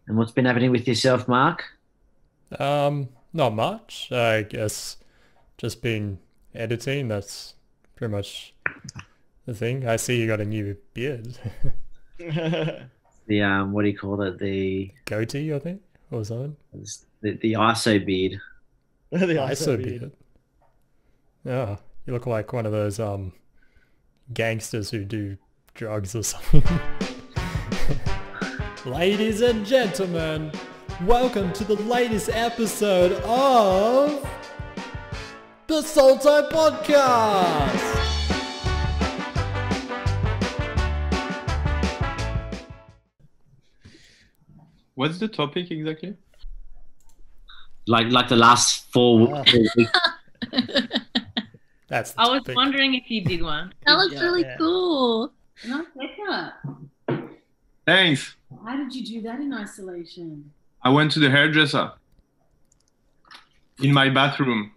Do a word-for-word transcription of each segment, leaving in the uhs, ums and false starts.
And what's been happening with yourself, Mark? Um, not much. I guess just been editing. That's pretty much the thing. I see you got a new beard. The um, what do you call it? The Goatee, I think, or something. the, the I S O beard. The I iso so beard. beard. Yeah, you look like one of those um gangsters who do drugs or something. Ladies and gentlemen, welcome to the latest episode of the Salto Podcast. What's the topic exactly? Like like the last four, Ah. four weeks. That's the I was topic. wondering if you did one. That looks Yeah, really yeah. cool. Nice haircut. Thanks. How did you do that in isolation? I went to the hairdresser in my bathroom.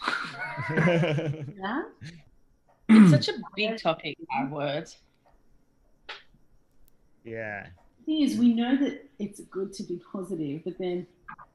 Yeah? It's such a big topic, our words. Yeah. The thing is, we know that it's good to be positive, but then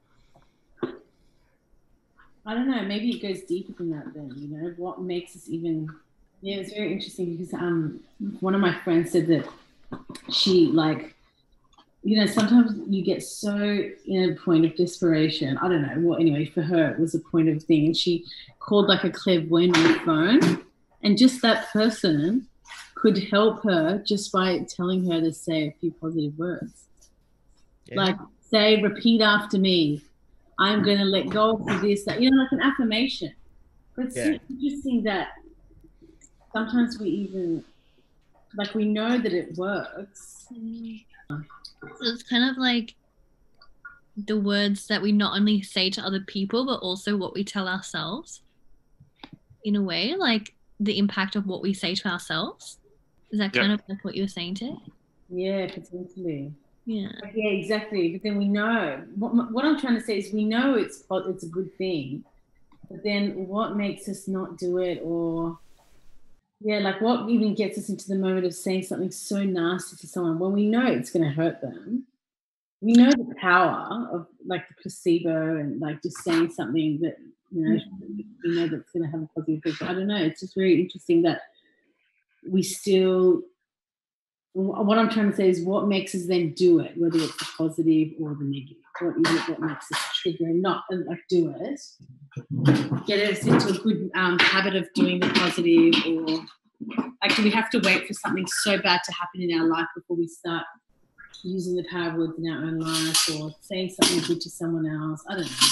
I don't know, maybe it goes deeper than that then, you know, what makes us even yeah, it's very interesting because um one of my friends said that she like you know, sometimes you get so in a point of desperation. I don't know what. Anyway, for her, it was a point of thing, and she called like a clairvoyant on the phone, and just that person could help her just by telling her to say a few positive words, Yeah. like say, "Repeat after me. I'm going to let go of this." That you know, like an affirmation. But it's Yeah. so interesting that sometimes we even like we know that it works. So it's kind of like the words that we not only say to other people, but also what we tell ourselves. In a way, like the impact of what we say to ourselves. Is that Yeah. kind of like what you were saying, Tay? Yeah, potentially. Yeah. Yeah, exactly. But then we know what, what I'm trying to say is we know it's it's a good thing, but then what makes us not do it, or yeah, like what even gets us into the moment of saying something so nasty to someone when we know it's going to hurt them? We know the power of like the placebo and like just saying something that you know we know that's going to have a positive effect. I don't know. It's just very interesting that we still. What I'm trying to say is what makes us then do it, whether it's the positive or the negative. What is it that makes us trigger and not and like do it? Get us into a good um, habit of doing the positive, or like do we have to wait for something so bad to happen in our life before we start using the power of words in our own life or saying something good to someone else? I don't know.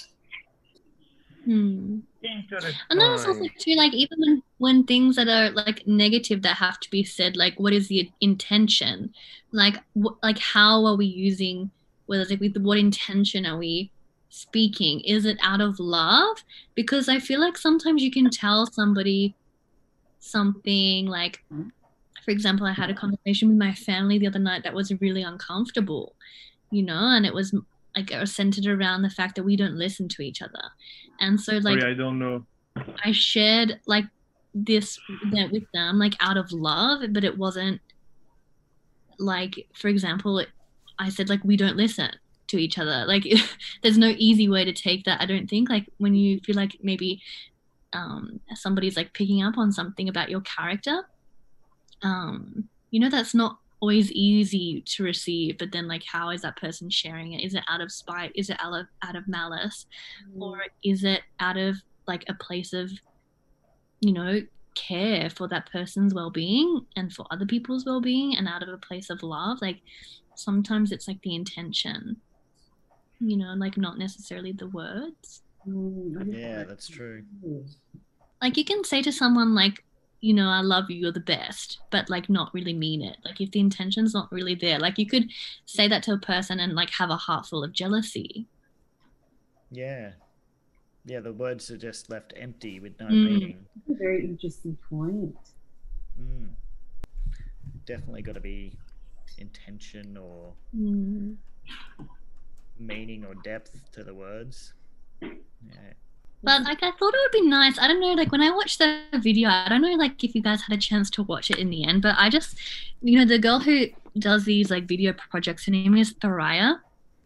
Hmm. And then it's also too like even when, when things that are like negative that have to be said, like what is the intention? Like wh- like how are we using? Whether it's like with what intention are we speaking? Is it out of love? Because I feel like sometimes you can tell somebody something like, for example, I had a conversation with my family the other night that was really uncomfortable, you know, and it was like it was centered around the fact that we don't listen to each other. And so like Sorry, I don't know. I shared like this that with them like out of love, but it wasn't like, for example, it, I said like we don't listen to each other. Like there's no easy way to take that. I don't think like when you feel like maybe um, somebody's like picking up on something about your character, um, you know, that's not always easy to receive, but then like how is that person sharing it? Is it out of spite? Is it out of out of malice? Or is it out of like a place of, you know, care for that person's well-being and for other people's well-being and out of a place of love? Like sometimes it's like the intention, you know, like not necessarily the words. Yeah, that's true. Like you can say to someone like, you know, I love you, you're the best, but like not really mean it. Like if the intention's not really there, like you could say that to a person and like have a heart full of jealousy. Yeah. Yeah, the words are just left empty with no Mm. meaning. That's a very interesting point. Mm. Definitely got to be intention or Mm. meaning or depth to the words. Yeah. But like I thought it would be nice. I don't know, like when I watched the video, I don't know like if you guys had a chance to watch it in the end, but I just, you know, the girl who does these like video projects, her name is Thoraya.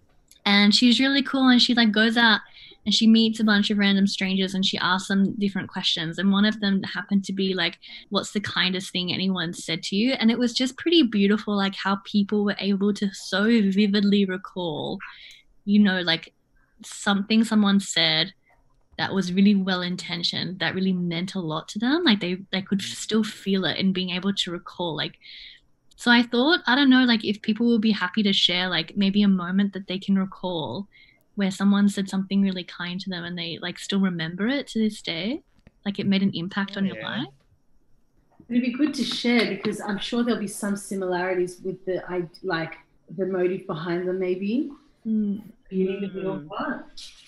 And she's really cool, and she like goes out and she meets a bunch of random strangers and she asks them different questions. And one of them happened to be like, what's the kindest thing anyone said to you? And it was just pretty beautiful, like how people were able to so vividly recall, you know, like something someone said that was really well intentioned, that really meant a lot to them. Like they, they could still feel it and being able to recall. Like, so I thought, I don't know, like if people will be happy to share like maybe a moment that they can recall where someone said something really kind to them and they like still remember it to this day, like it made an impact Oh, on your yeah. life. It'd be good to share because I'm sure there'll be some similarities with the I like the motive behind them. Maybe. Mm. You need to be on part.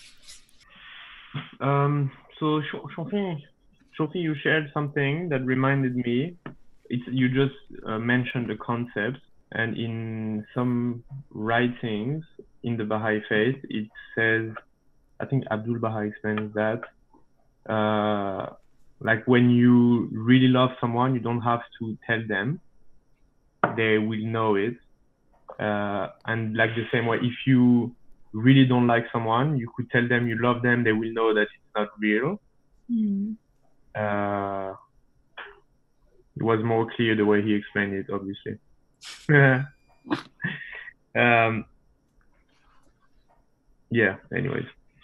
Um, so, Chanty, Chanty, you shared something that reminded me. It's, you just uh, mentioned the concept, and in some writings in the Baha'i faith, it says, I think Abdul Baha explains that, uh, like when you really love someone, you don't have to tell them, they will know it. Uh, and like the same way, if you really don't like someone, you could tell them you love them, they will know that it's not real. Mm. Uh, it was more clear the way he explained it, obviously. um, yeah, anyways.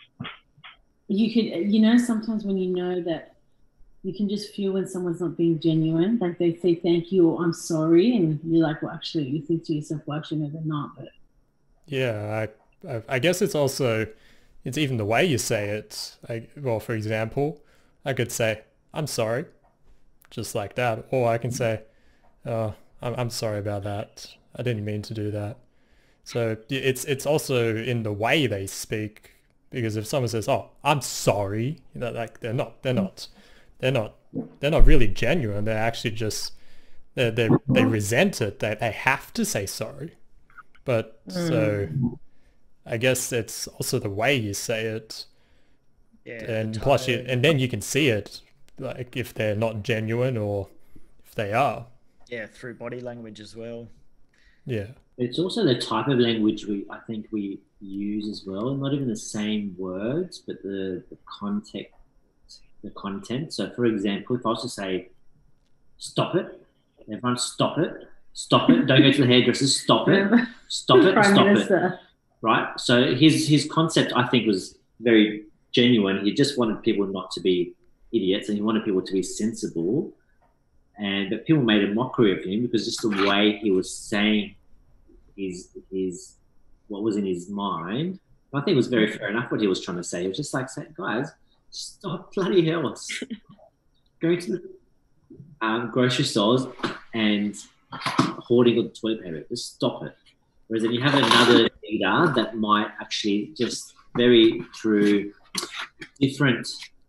You could, you know, sometimes when you know that you can just feel when someone's not being genuine, like they say thank you or I'm sorry, and you're like, well, actually, you think to yourself, well, actually, no, they're not. But Yeah, I, I, I guess it's also, it's even the way you say it. I, well, for example, I could say, I'm sorry, just like that. Or I can say, oh, I'm, I'm sorry about that. I didn't mean to do that. So it's it's also in the way they speak, because if someone says, oh, I'm sorry, you know, like they're not, they're not, they're not, they're not really genuine. They're actually just, they they they resent it. They, they have to say sorry. But so I guess it's also the way you say it. Yeah, And the plus you, tone. and then you can see it, like if they're not genuine or if they are. Yeah, through body language as well. Yeah. It's also the type of language we I think we use as well. Not even the same words, but the, the context, the content. So, for example, if I was to say, "Stop it," everyone, stop it, stop it. Don't go to the hairdresser. Stop it, stop it, Prime stop Minister. it. Right. So his his concept, I think, was very genuine. He just wanted people not to be idiots, and he wanted people to be sensible. And but people made a mockery of him because just the way he was saying his his what was in his mind. I think it was very fair enough what he was trying to say. He was just like saying, guys, stop bloody hell. Going to the um, grocery stores and hoarding all the toilet paper. Just stop it. Whereas then you have another leader that might actually just very through different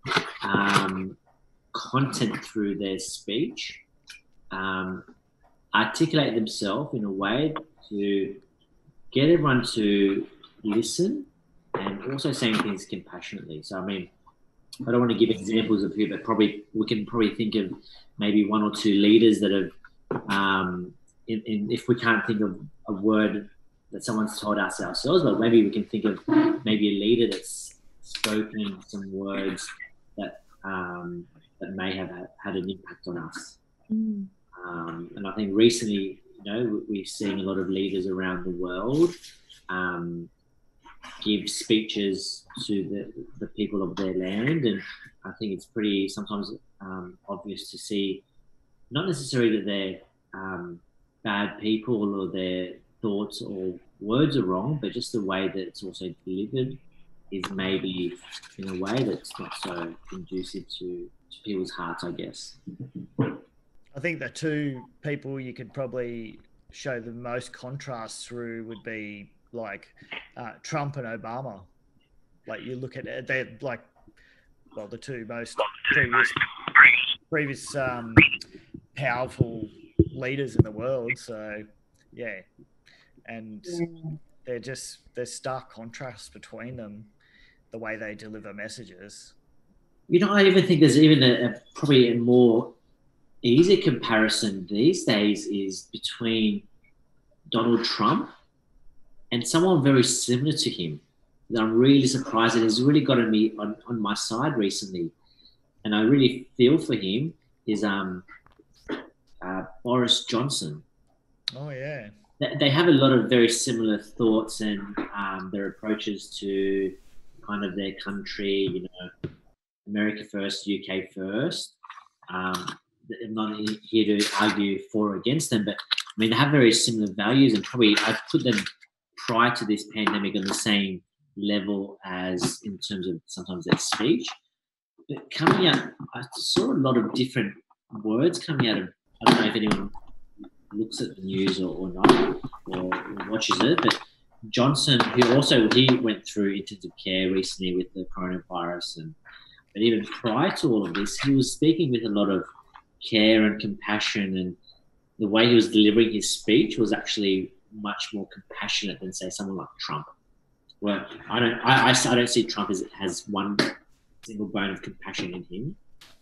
um, content through their speech, um, articulate themselves in a way to get everyone to listen and also saying things compassionately. So, I mean, I don't want to give examples of who, but probably we can probably think of maybe one or two leaders that have, um, in, in, if we can't think of a word that someone's told us ourselves, but maybe we can think of maybe a leader that's spoken some words that um, that may have had an impact on us. Mm. Um, and I think recently, you know, we've seen a lot of leaders around the world um, give speeches to the, the people of their land. And I think it's pretty sometimes um, obvious to see, not necessarily that they're um, bad people or their thoughts or words are wrong, but just the way that it's also delivered is maybe in a way that's not so conducive to, to people's hearts, I guess. I think the two people you could probably show the most contrast through would be like uh, Trump and Obama. Like you look at it, they're like, well, the two most previous, previous um, powerful leaders in the world. So, yeah. And they're just, there's stark contrast between them, the way they deliver messages. You know, I even think there's even a, a probably a more easy comparison these days is between Donald Trump and someone very similar to him that I'm really surprised that has really gotten me on, on my side recently, and I really feel for him is um uh, Boris Johnson. Oh yeah. They, they have a lot of very similar thoughts and um, their approaches to kind of their country, you know, America first, U K first. Um, I'm not here to argue for or against them, but I mean, they have very similar values, and probably I've put them prior to this pandemic on the same level as in terms of sometimes their speech. But coming out, I saw a lot of different words coming out of, I don't know if anyone looks at the news or, or not, or, or watches it, but Johnson, who also, he went through intensive care recently with the coronavirus, and but even prior to all of this, he was speaking with a lot of care and compassion, and the way he was delivering his speech was actually much more compassionate than, say, someone like Trump. Well, I don't, I, I, I don't see Trump as has one single bone of compassion in him.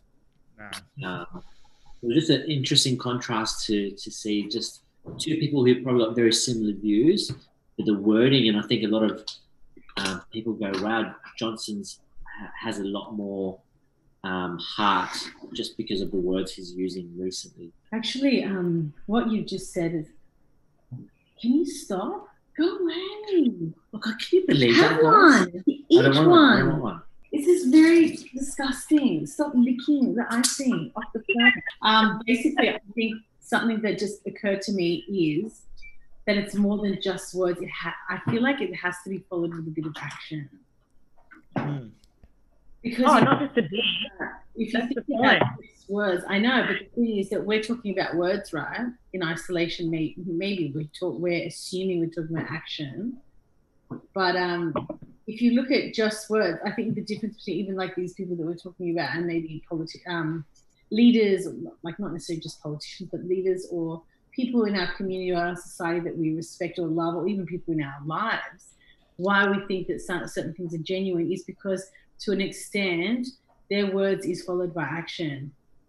No. Um, it was just an interesting contrast to to see just two people who probably got very similar views, but the wording, and I think a lot of um, people go, "Wow, Johnson's ha- has a lot more um, heart," just because of the words he's using recently. Actually, um, what you just said is, can you stop? Go away. Look, can you believe Have that? one. Guys? Each I don't want one. one. I don't want one. This is very disgusting. Stop licking the icing off the plate. Um, basically, I think something that just occurred to me is that it's more than just words. It ha- I feel like it has to be followed with a bit of action. Mm. Because Oh, if, not just a bit. if you That's think the about point. these words, I know, but the thing is that we're talking about words, right? In isolation, maybe, maybe we talk, we're assuming we're talking about action. But um, if you look at just words, I think the difference between even like these people that we're talking about and maybe politi- um, leaders, like not necessarily just politicians, but leaders or people in our community or our society that we respect or love, or even people in our lives, why we think that some, certain things are genuine is because to an extent, their words is followed by action.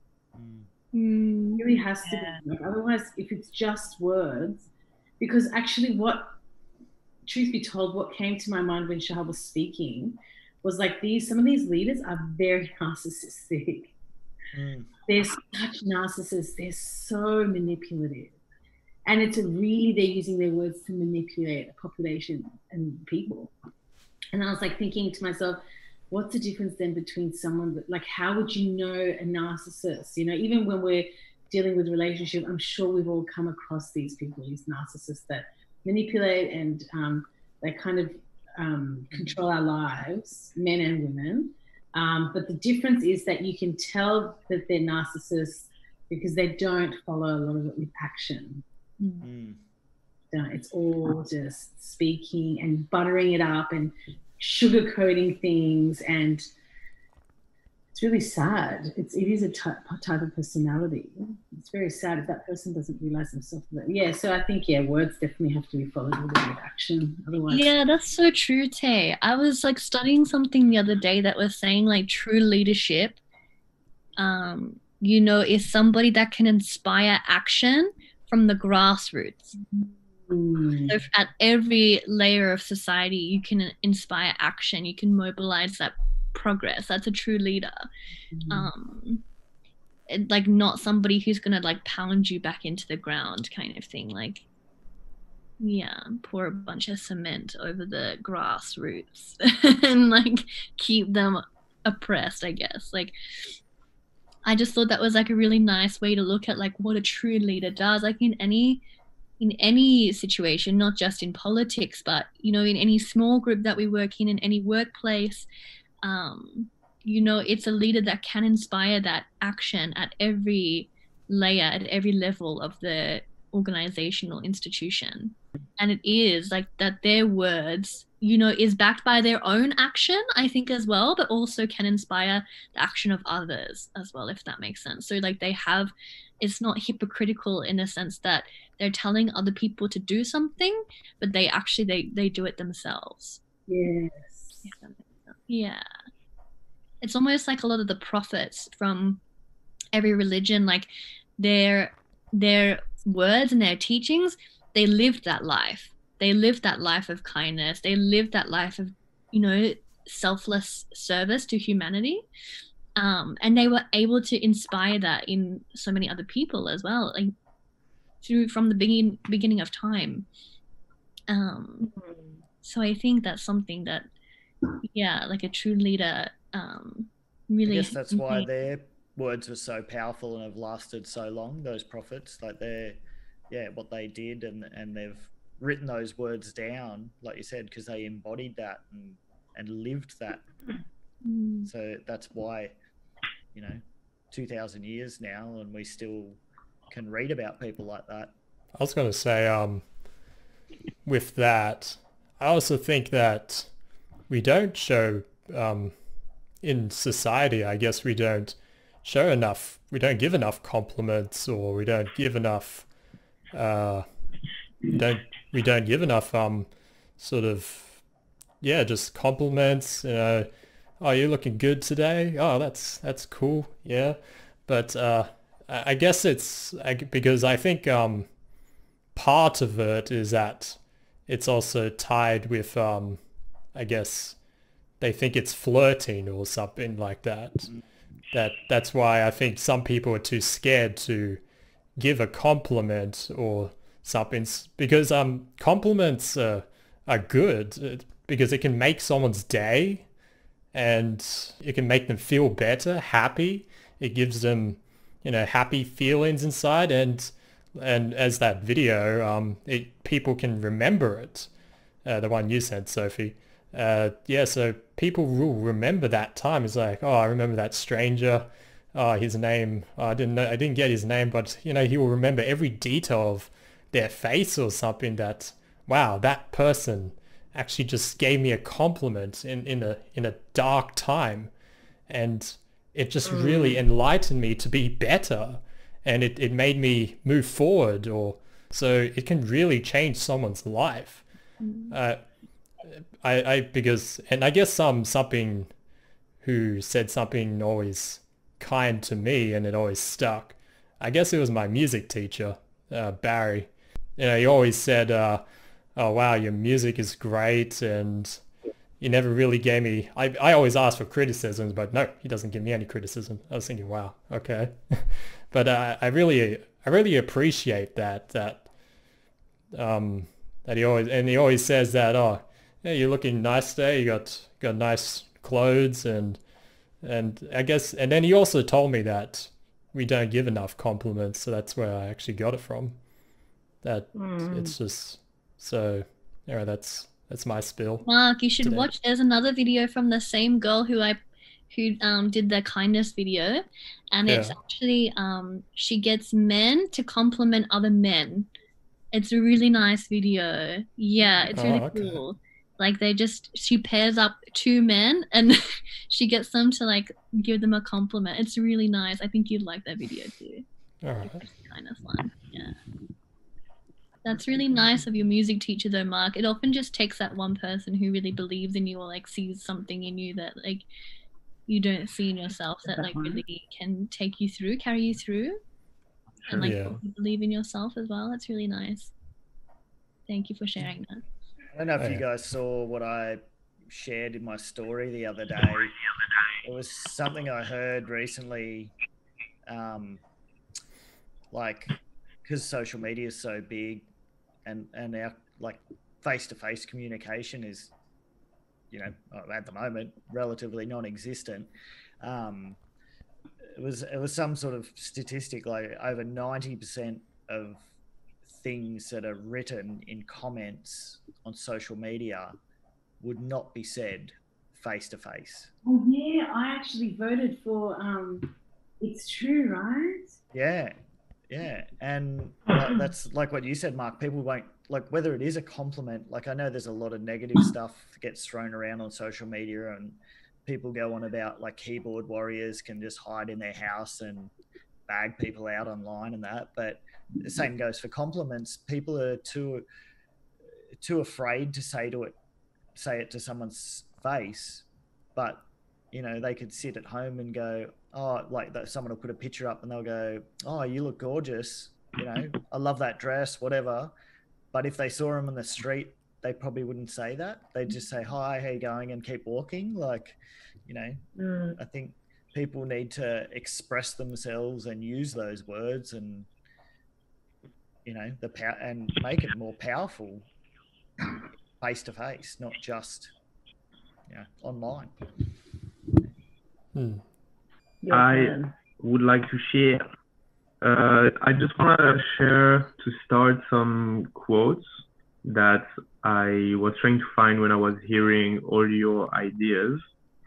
Mm. It really has to Yeah. be. Like, otherwise, if it's just words, because actually what, truth be told, what came to my mind when Shah was speaking was like these, some of these leaders are very narcissistic. Mm. They're such narcissists. They're so manipulative. And it's a really, they're using their words to manipulate a population and people. And I was like thinking to myself, what's the difference then between someone that, like, how would you know a narcissist? You know, even when we're dealing with relationship, I'm sure we've all come across these people, these narcissists that manipulate and um, they kind of um, control our lives, men and women. Um, but the difference is that you can tell that they're narcissists because they don't follow a lot of it with action. Mm. You know, it's all just speaking and buttering it up and sugarcoating things, and it's really sad. It's it is a type, type of personality. It's very sad if that person doesn't realize themselves. That, yeah, so I think yeah, words definitely have to be followed with a bit of action. Otherwise, Yeah, that's so true, Tay. I was like studying something the other day that was saying like true leadership, um, you know, is somebody that can inspire action from the grassroots. Mm. So at every layer of society, you can inspire action. You can mobilize that progress. That's a true leader. Mm. Um, and, like not somebody who's gonna like pound you back into the ground, kind of thing. Like, yeah, pour a bunch of cement over the grassroots and like keep them oppressed, I guess. Like, I just thought that was like a really nice way to look at like what a true leader does. Like in any in any situation, not just in politics, but you know, in any small group that we work in, in any workplace, um, you know, it's a leader that can inspire that action at every layer, at every level of the organizational institution. And it is like that their words, you know, is backed by their own action, I think, as well, but also can inspire the action of others as well, if that makes sense. So like they have, it's not hypocritical in the sense that they're telling other people to do something, but they actually, they, they do it themselves. Yes. Yeah. It's almost like a lot of the prophets from every religion, like their, their words and their teachings, they lived that life. they lived that life of kindness. They lived that life of, you know, selfless service to humanity. Um, and they were able to inspire that in so many other people as well, like through from the beginning beginning of time. Um, so I think that's something that, yeah, like a true leader, um, really. I guess that's why their words were so powerful and have lasted so long. Those prophets, like they're, yeah, what they did, and and they've written those words down, like you said, because they embodied that and and lived that. Mm. So that's why, you know, two thousand years now, and we still can read about people like that. I was going to say, um, with that, I also think that we don't show, um, in society, I guess we don't show enough, we don't give enough compliments, or we don't give enough, uh, we don't, we don't give enough, um, sort of, yeah, just compliments, you know, oh, you're looking good today. Oh, that's, that's cool. Yeah. But, uh, I I guess it's I, because I think, um, part of it is that it's also tied with, um, I guess they think it's flirting or something like that. That that's why I think some people are too scared to give a compliment or something, because um compliments uh, are good uh, because it can make someone's day, and it can make them feel better, happy. It gives them, you know, happy feelings inside, and and as that video, um, it people can remember it, uh, the one you sent, Sophie. Uh, yeah, so people will remember that time. It's like, oh, I remember that stranger. Oh, his name. Oh, I didn't know. I didn't get his name, but you know, he will remember every detail of their face or something. That, wow, that person actually just gave me a compliment in in a in a dark time, and it just mm. really enlightened me to be better, and it, it made me move forward. Or so it can really change someone's life. Mm. Uh, I, I because and I guess some something who said something always kind to me and it always stuck. I guess it was my music teacher, uh, Barry. You know, he always said, uh, "Oh wow, your music is great," and he never really gave me. I I always ask for criticisms, but no, he doesn't give me any criticism. I was thinking, wow, okay, but uh, I really I really appreciate that that um that he always and he always says that, oh, yeah, you're looking nice today. You got got nice clothes, and and I guess and then he also told me that we don't give enough compliments, so that's where I actually got it from. That mm. It's just so. You know, that's that's my spill. Mark, you should today. watch. There's another video from the same girl who I who um did the kindness video, and it's yeah. actually um she gets men to compliment other men. It's a really nice video. Yeah, it's really oh, okay. cool. Like they just, she pairs up two men and she gets them to like give them a compliment. It's really nice. I think you'd like that video too. All right. It's kind of fun. Yeah. That's really nice of your music teacher though, Mark. It often just takes that one person who really believes in you or like sees something in you that like you don't see in yourself, that like really can take you through, carry you through. And like yeah. believe in yourself as well. That's really nice. Thank you for sharing that. I don't know if oh, you yeah. guys saw what I shared in my story the other day. It was something I heard recently, um, like because social media is so big, and and our like face-to-face communication is, you know, at the moment relatively non-existent. Um, it was it was some sort of statistic like over ninety percent of things that are written in comments on social media would not be said face to face. Oh yeah, I actually voted for um it's true, right? Yeah. Yeah. And like, that's like what you said, Mark, people won't like whether it is a compliment. Like I know there's a lot of negative stuff that gets thrown around on social media, and people go on about like keyboard warriors can just hide in their house and bag people out online and that, but the same goes for compliments. People are too too afraid to say to it say it to someone's face, but you know they could sit at home and go, oh, like that someone will put a picture up and they'll go, oh, you look gorgeous, you know, I love that dress, whatever, but if they saw him on the street, they probably wouldn't say that. They'd just say, hi, how you going? And keep walking. Like, you know, Mm. I think people need to express themselves and use those words and, you know, the power and make it more powerful face to face, not just, you know, online. Hmm. Your I turn. would like to share. Uh, I just want to share to start some quotes that I was trying to find when I was hearing all your ideas.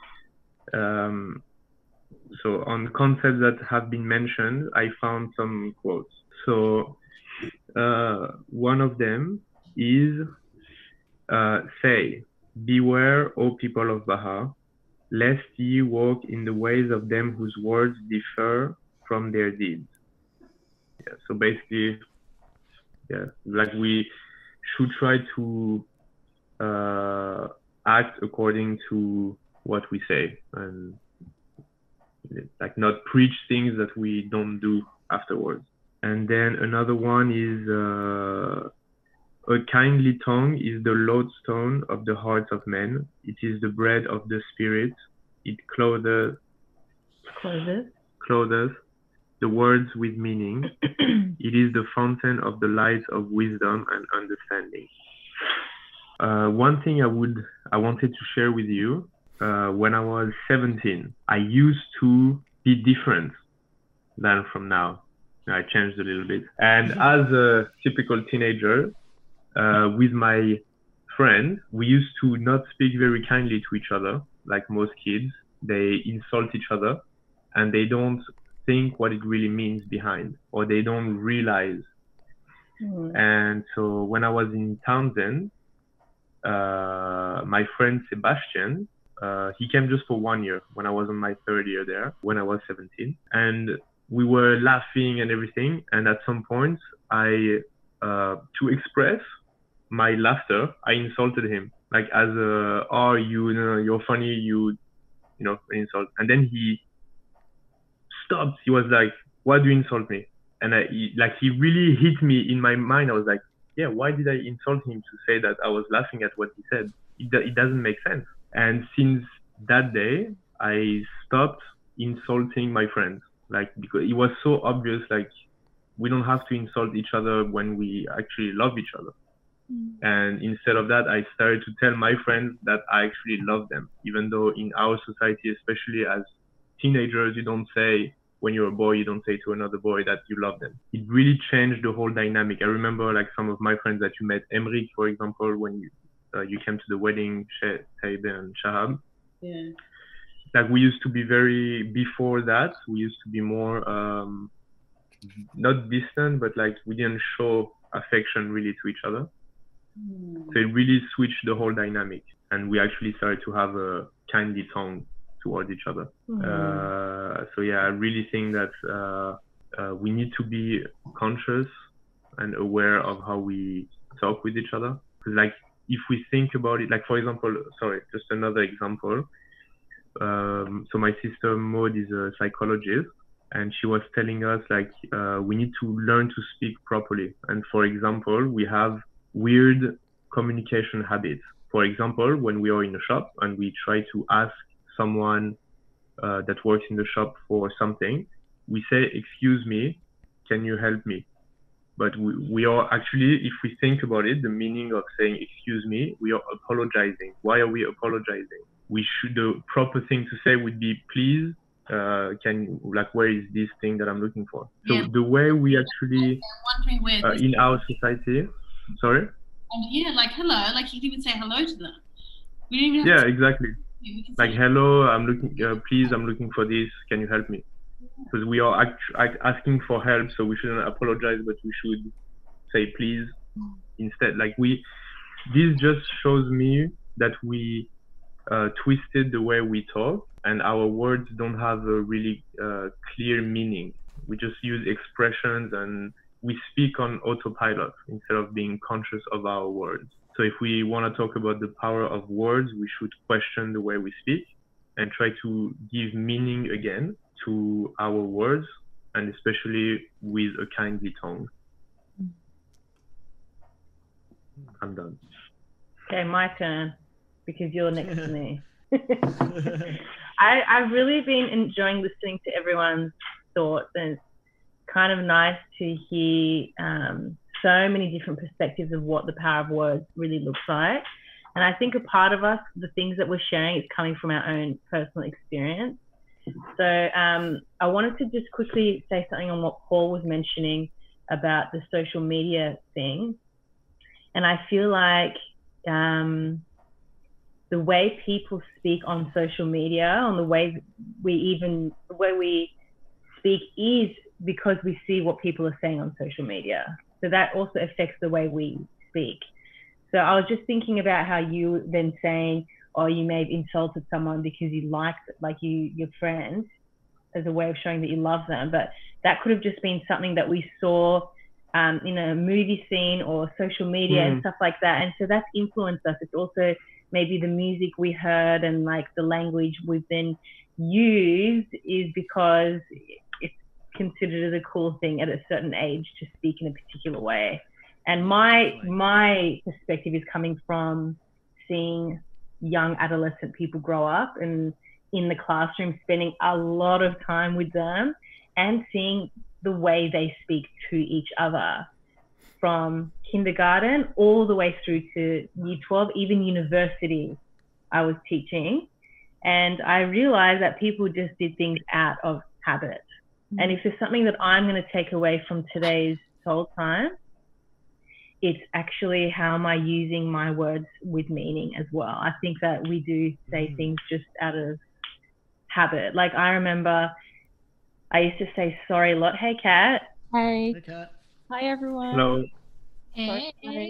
Um, so on concepts that have been mentioned, I found some quotes. So uh, one of them is, uh, say, beware, O people of Baha, lest ye walk in the ways of them whose words differ from their deeds. Yeah, so basically, yeah, like we should try to uh, act according to what we say and like not preach things that we don't do afterwards. And then another one is uh, a kindly tongue is the lodestone of the hearts of men. It is the bread of the spirit. It clothes Closes. clothes the words with meaning. It is the fountain of the light of wisdom and understanding. Uh, one thing I would I wanted to share with you, uh, when I was seventeen, I used to be different than from now. I changed a little bit. And as a typical teenager, uh, with my friends, we used to not speak very kindly to each other, like most kids. They insult each other and they don't think what it really means behind, or they don't realize. Mm. And so when I was in Townsend, uh, my friend Sebastian, uh, he came just for one year when I was on my third year there, when I was seventeen. And we were laughing and everything. And at some point, I, uh, to express my laughter, I insulted him. Like as a, oh, you, you know, you're funny, you, you know, insult. And then he stopped. He was like, why do you insult me? And I, he, like, he really hit me in my mind. I was like, yeah, why did I insult him to say that I was laughing at what he said? It, it doesn't make sense. And since that day, I stopped insulting my friends, like, because it was so obvious, like, we don't have to insult each other when we actually love each other. Mm. And instead of that, I started to tell my friends that I actually love them, even though in our society, especially as teenagers, you don't say, when you're a boy, you don't say to another boy that you love them. It really changed the whole dynamic. I remember like some of my friends that you met, Emric, for example, when you uh, you came to the wedding, Taib and Shahab. Yeah. Like we used to be very, before that, we used to be more, um, not distant, but like we didn't show affection really to each other. Mm. So it really switched the whole dynamic. And we actually started to have a kindly tongue towards each other. Mm. Uh, so yeah, I really think that uh, uh, we need to be conscious and aware of how we talk with each other. Because like, if we think about it, like for example, sorry, just another example. Um, so my sister Maud is a psychologist, and she was telling us like uh, we need to learn to speak properly. And for example, we have weird communication habits. For example, when we are in a shop and we try to ask someone uh, that works in the shop for something, we say, excuse me, can you help me? But we, we are actually, if we think about it, the meaning of saying, excuse me, we are apologizing. Why are we apologizing? We should, the proper thing to say would be, please, uh, can, like, where is this thing that I'm looking for? So Yeah. the way we actually, I'm wondering where uh, in our society, sorry? And yeah, like hello, like you can even say hello to them. We don't even have Yeah, to exactly. Like, hello, I'm looking, uh, please, I'm looking for this. Can you help me? Because we are act act asking for help, so we shouldn't apologize, but we should say please instead. Like we, this just shows me that we uh, twisted the way we talk, and our words don't have a really uh, clear meaning. We just use expressions and we speak on autopilot instead of being conscious of our words. So if we want to talk about the power of words, we should question the way we speak and try to give meaning again to our words, and especially with a kindly tongue. I'm done. Okay, my turn, because you're next to me. I, I've really been enjoying listening to everyone's thoughts, and it's kind of nice to hear um, so many different perspectives of what the power of words really looks like. And I think a part of us, the things that we're sharing, is coming from our own personal experience. So um, I wanted to just quickly say something on what Paul was mentioning about the social media thing. And I feel like um, the way people speak on social media, on the way we even, the way we speak is because we see what people are saying on social media. So that also affects the way we speak. So I was just thinking about how you then saying, oh, you may have insulted someone because you liked, like you, your friend, as a way of showing that you love them. But that could have just been something that we saw um, in a movie scene or social media mm. and stuff like that. And so that's influenced us. It's also maybe the music we heard and like the language we've been used is because it's considered as a cool thing at a certain age to speak in a particular way. And my my perspective is coming from seeing young adolescent people grow up and in the classroom, spending a lot of time with them and seeing the way they speak to each other from kindergarten all the way through to year twelve, even university I was teaching. And I realized that people just did things out of habit. Mm-hmm. And if there's something that I'm going to take away from today's Soul Time, it's actually how am I using my words with meaning as well. I think that we do say things just out of habit. Like I remember I used to say sorry a lot. Hey, Kat. Hi. Hey, Kat. Hi, everyone. Hello. Hey.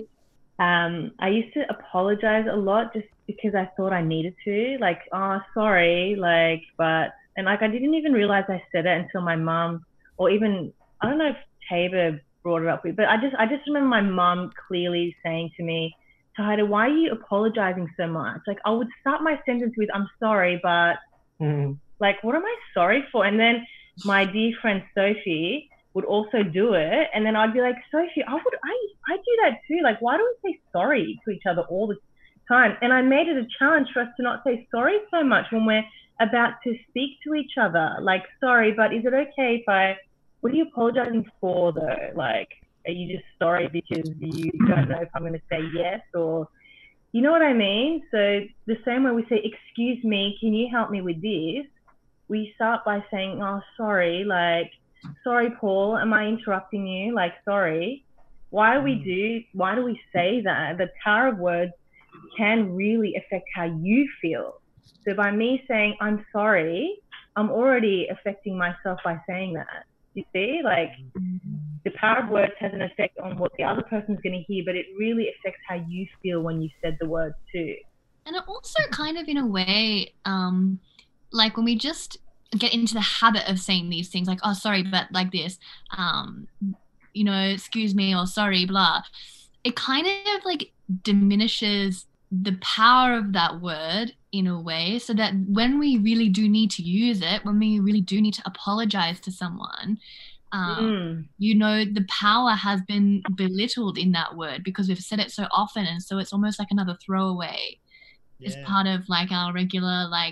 Um, I used to apologize a lot just because I thought I needed to. Like, oh, sorry. Like, but, and like I didn't even realize I said it until my mum, or even, I don't know if Tabor brought it up with, but I just I just remember my mum clearly saying to me, Tahida, why are you apologizing so much? Like I would start my sentence with, I'm sorry, but mm-hmm. like, what am I sorry for? And then my dear friend Sophie would also do it. And then I'd be like, Sophie, I would I, I do that too. Like, why do we say sorry to each other all the time? And I made it a challenge for us to not say sorry so much when we're about to speak to each other. Like, sorry, but is it okay if I, what are you apologizing for though? Like, are you just sorry because you don't know if I'm going to say yes, or, you know what I mean? So the same way we say, excuse me, can you help me with this? We start by saying, oh, sorry, like, sorry, Paul, am I interrupting you? Like, sorry. Why we do, why do we say that? The power of words can really affect how you feel. So by me saying, I'm sorry, I'm already affecting myself by saying that. You see, like the power of words has an effect on what the other person's going to hear, but it really affects how you feel when you said the words too. And it also kind of, in a way, um, like when we just get into the habit of saying these things, like, oh, sorry, but like this, um, you know, excuse me, or sorry, blah, it kind of like diminishes the power of that word in a way, so that when we really do need to use it, when we really do need to apologize to someone, um, mm. you know, the power has been belittled in that word because we've said it so often, and so it's almost like another throwaway. Yeah. It's part of like our regular like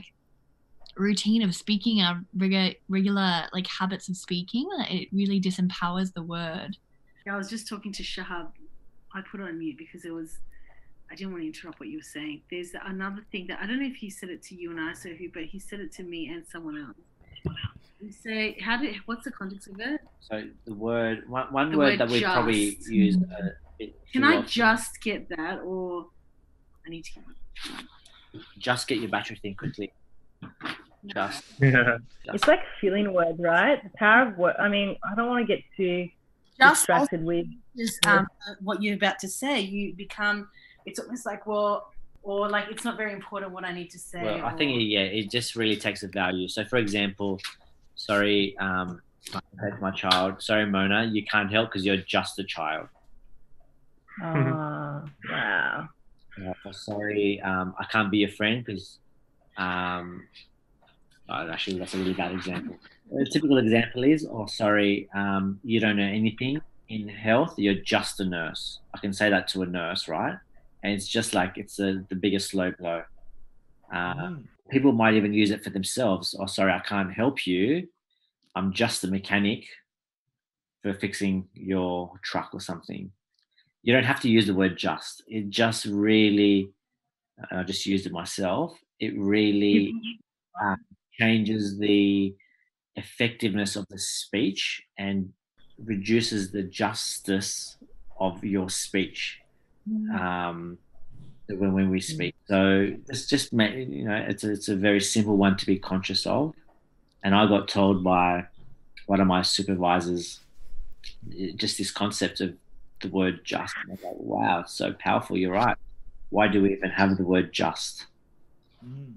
routine of speaking, our regular regular like habits of speaking. It really disempowers the word. Yeah, I was just talking to Shahab. I put it on mute because it was, I didn't want to interrupt what you were saying. There's another thing that, I don't know if he said it to you and I, Sophie, but he said it to me and someone else. You say, how did, what's the context of it? So the word, one, one the word, word that we probably use a bit Can too I often. just get that, or I need to get Just get your battery thing quickly. Just. Yeah. Just. It's like feeling words, right? The power of word. I mean, I don't want to get too just distracted with just um, what you're about to say. You become, it's almost like, well, or like it's not very important what I need to say. Well, I or... think, yeah, it just really takes a value. So, for example, sorry, um, my child, sorry, Mona, you can't help because you're just a child. Oh, wow. Uh, sorry, um, I can't be your friend because, um, oh, actually, that's a really bad example. A typical example is, oh, sorry, um, you don't know anything in health, you're just a nurse. I can say that to a nurse, right? And it's just like it's a, the biggest slow blow. Uh, Mm. People might even use it for themselves. Oh, sorry, I can't help you. I'm just a mechanic for fixing your truck or something. You don't have to use the word just. It just really, and I just used it myself, it really uh, changes the effectiveness of the speech and reduces the justice of your speech um, when, when we speak. So it's just, you know, it's a, it's a very simple one to be conscious of. And I got told by one of my supervisors just this concept of the word just. And I was like, wow, it's so powerful. You're right. Why do we even have the word just? Mm.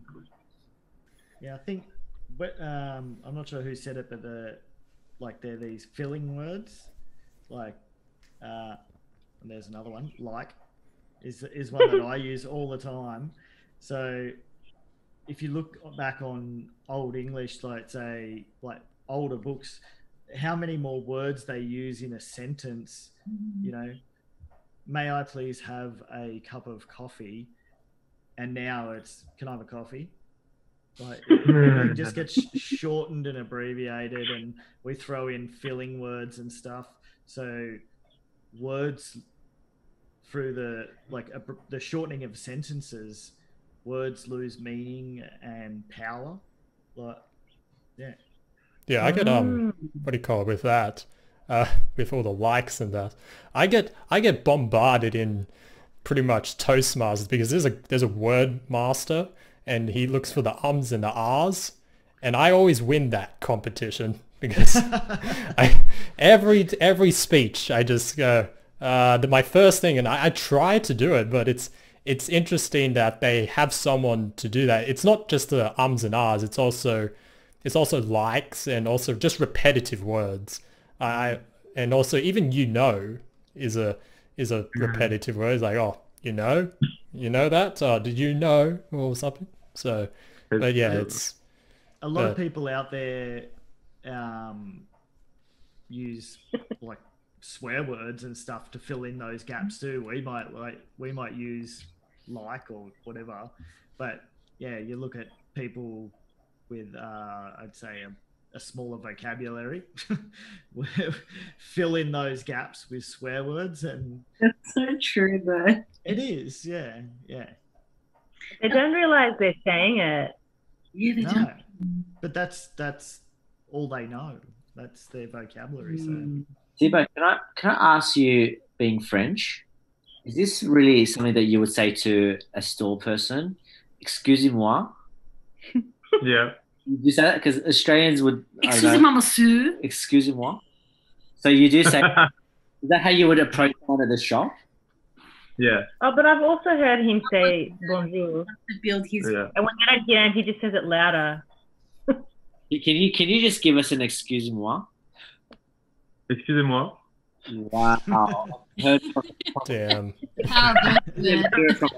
Yeah, I think, but um, I'm not sure who said it, but the like they're these filling words, like, uh, and there's another one, like, is is one that I use all the time. So if you look back on old English, like say like older books, how many more words they use in a sentence, you know, may I please have a cup of coffee? And now it's, can I have a coffee? Like it, it just gets shortened and abbreviated, and we throw in filling words and stuff. So words through the, like a, the shortening of sentences, words lose meaning and power. Like, yeah. Yeah, I get um, what do you call it with that? Uh, with all the likes and that, I get I get bombarded in pretty much Toastmasters because there's a there's a word master and he looks for the ums and the ahs, and I always win that competition because I every every speech I just go uh, the, my first thing, and I, I try to do it, but it's it's interesting that they have someone to do that. It's not just the ums and ahs, it's also it's also likes and also just repetitive words. I and also even you know is a is a repetitive word. It's like, oh, you know, you know that? Oh, did you know or something? So, but yeah, it's a lot uh, of people out there um, use like swear words and stuff to fill in those gaps too. We might like we might use like or whatever, but yeah, you look at people with uh, I'd say a, a smaller vocabulary, fill in those gaps with swear words, and That's so true, though. it is, yeah, yeah. They don't realize they're saying it. Yeah, they No, don't. but that's that's all they know. That's their vocabulary. So, Mm. Thibaut, can I can I ask you, being French, is this really something that you would say to a store person? Excusez-moi. Yeah. You say that because Australians would. Excusez-moi, monsieur. Excusez-moi. So you do say. Is that how you would approach someone at the shop? Yeah. Oh, but I've also heard him say bonjour. To build his. Yeah. And when you don't hear him, he just says it louder. Can you can you just give us an excusez-moi? Excusez-moi. Wow. Heard from, damn. How good. heard from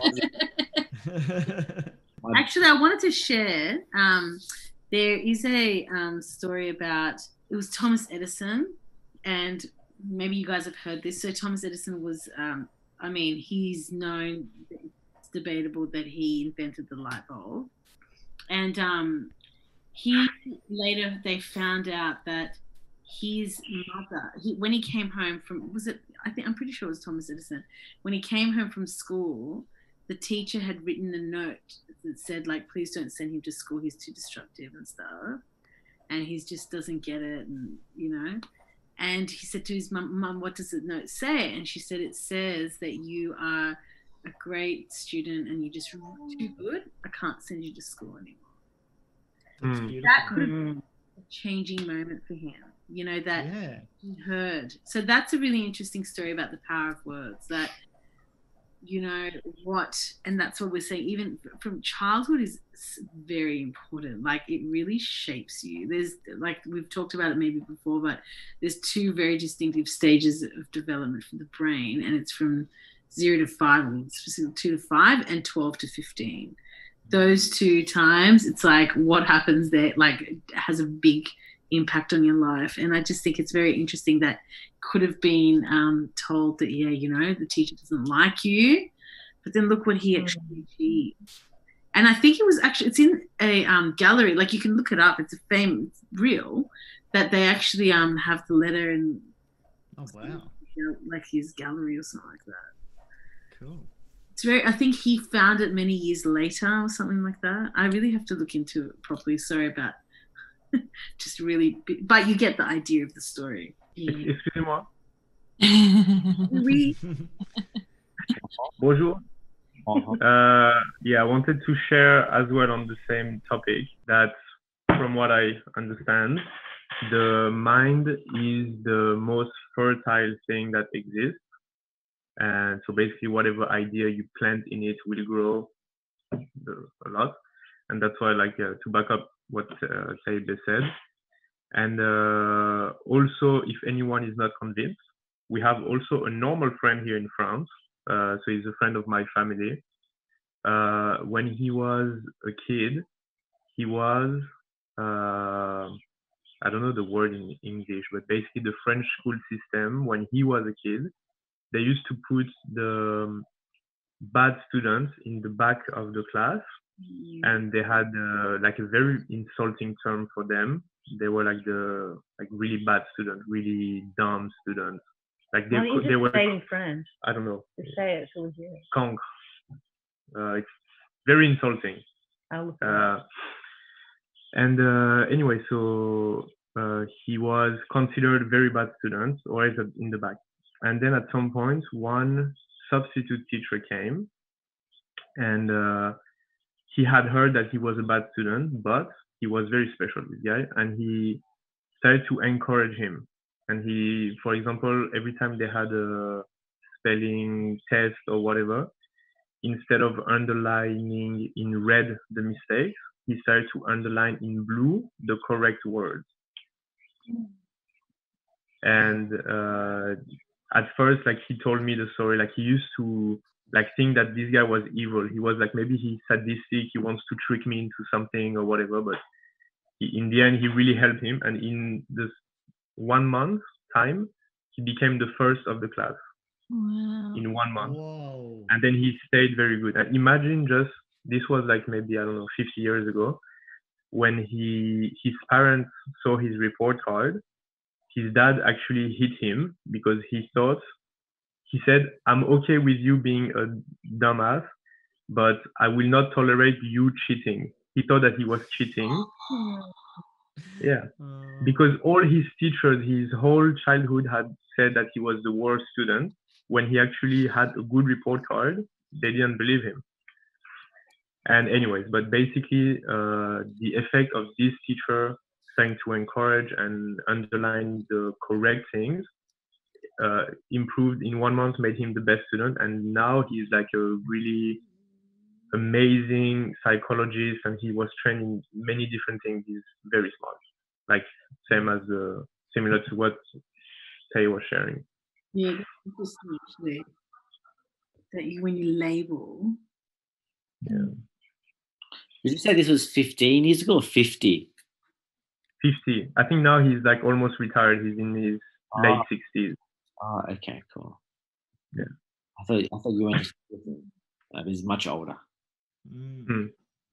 Actually, I wanted to share. Um, there is a um, story about, it was Thomas Edison, and maybe you guys have heard this. So Thomas Edison was, um, I mean, he's known, it's debatable that he invented the light bulb. And um, he later, they found out that his mother, he, when he came home from, was it, I think, I'm pretty sure it was Thomas Edison, when he came home from school, the teacher had written a note that said, like, please don't send him to school, he's too destructive and stuff, and he just doesn't get it, and you know. And he said to his mum, mum, what does the note say? And she said, it says that you are a great student and you're just too good, I can't send you to school anymore. Mm. That could have been a changing moment for him, you know, that yeah. he heard. So that's a really interesting story about the power of words, that, you know, what, and that's what we're saying, even from childhood is very important. Like, it really shapes you. There's, like, we've talked about it maybe before, but there's two very distinctive stages of development for the brain, and it's from zero to five, or specifically two to five, and twelve to fifteen. Those two times, it's like what happens there, like, it has a big impact on your life. And I just think it's very interesting that could have been um, told that, yeah, you know, the teacher doesn't like you, but then look what he actually achieved. And I think it was actually, it's in a um, gallery, like you can look it up, it's a famous, it's real, that they actually um, have the letter and Oh, wow. like his gallery or something like that. Cool. It's very, I think he found it many years later or something like that. I really have to look into it properly. Sorry about just really, but you get the idea of the story. Yeah. Excusez-moi. Oui. Bonjour. Uh, yeah, I wanted to share as well on the same topic that from what I understand, the mind is the most fertile thing that exists. And so basically whatever idea you plant in it will grow a lot. And that's why, like, uh, to back up what uh, Taibe said. And uh, also, if anyone is not convinced, we have also a normal friend here in France. Uh, so he's a friend of my family. Uh, when he was a kid, he was, uh, I don't know the word in English, but basically the French school system, when he was a kid, they used to put the um, bad students in the back of the class, and they had uh, like a very insulting term for them. They were like the like really bad students, really dumb students. Like they, Why don't you they just were. say it in French? I don't know. Just say it so we hear it. Cancre. Uh, it's very insulting. I'll look it Uh, up. and uh, anyway, so uh, he was considered very bad student, always in the back. And then at some point, one substitute teacher came, and uh, he had heard that he was a bad student, but he was very special, this guy, and he started to encourage him. And he, for example, every time they had a spelling test or whatever, instead of underlining in red the mistakes, he started to underline in blue the correct words. And uh, at first, like, he told me the story, like he used to like think that this guy was evil. He was like, maybe he's sadistic, he wants to trick me into something or whatever, but he, in the end, he really helped him. And in this one month time, he became the first of the class. Wow. In one month. Whoa. And then he stayed very good. And imagine just, this was like maybe, I don't know, fifty years ago, when he his parents saw his report card, his dad actually hit him because he thought, he said, I'm okay with you being a dumbass, but I will not tolerate you cheating. He thought that he was cheating. Yeah. Uh, Because all his teachers, his whole childhood had said that he was the worst student. When he actually had a good report card, they didn't believe him. And anyways, but basically uh, the effect of this teacher trying to encourage and underline the correct things uh, improved in one month, made him the best student. And now he's like a really amazing psychologist, and he was trained in many different things. He's very smart, like same as uh, similar to what Tay was sharing. Yeah, that's interesting actually. That you, when you label. Yeah. Did you say this was fifteen years ago or fifty? fifty. I think now he's like almost retired. He's in his Oh. late sixties. Oh, okay, cool. Yeah. I thought I thought you went to school with him. Uh, he's much older. mm. Hmm.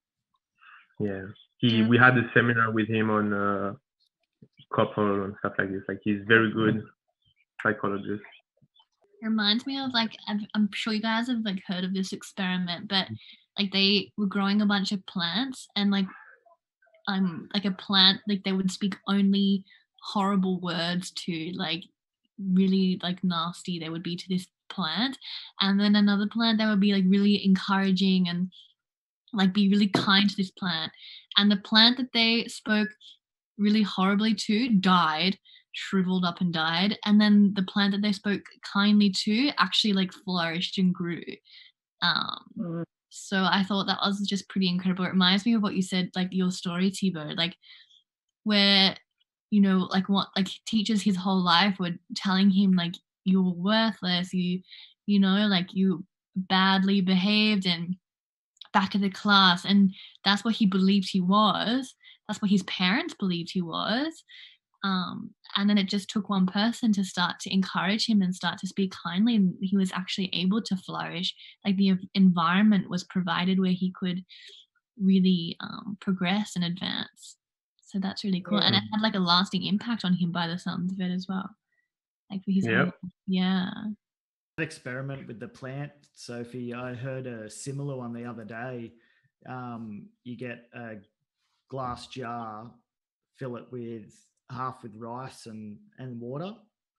Yeah. He we had a seminar with him on uh, couple and stuff like this. Like he's very good psychologist. It reminds me of like I've, I'm sure you guys have like heard of this experiment, but like they were growing a bunch of plants, and like um like a plant, like they would speak only horrible words to, like really like nasty they would be to this plant, and then another plant that would be like really encouraging and like be really kind to this plant, and the plant that they spoke really horribly to died, shriveled up and died, and then the plant that they spoke kindly to actually like flourished and grew. um Mm. so I thought that was just pretty incredible. It reminds me of what you said, like your story, Thibaut, like where, you know, like what like teachers his whole life were telling him like you're worthless, you you know, like you badly behaved and back of the class, and that's what he believed he was. that's what his parents believed he was. Um, and then it just took one person to start to encourage him and start to speak kindly, and he was actually able to flourish. Like the environment was provided where he could really um, progress and advance. So that's really cool. Yeah. And it had like a lasting impact on him by the sounds of it as well. Like for his Yep. whole, yeah. Experiment with the plant, Sophie. I heard a similar one the other day. Um, you get a glass jar, fill it with half with rice and, and water,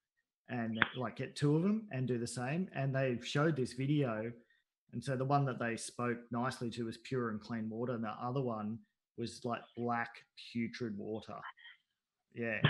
and like get two of them and do the same. And they showed this video. And so the one that they spoke nicely to was pure and clean water. And the other one was like black putrid water. Yeah.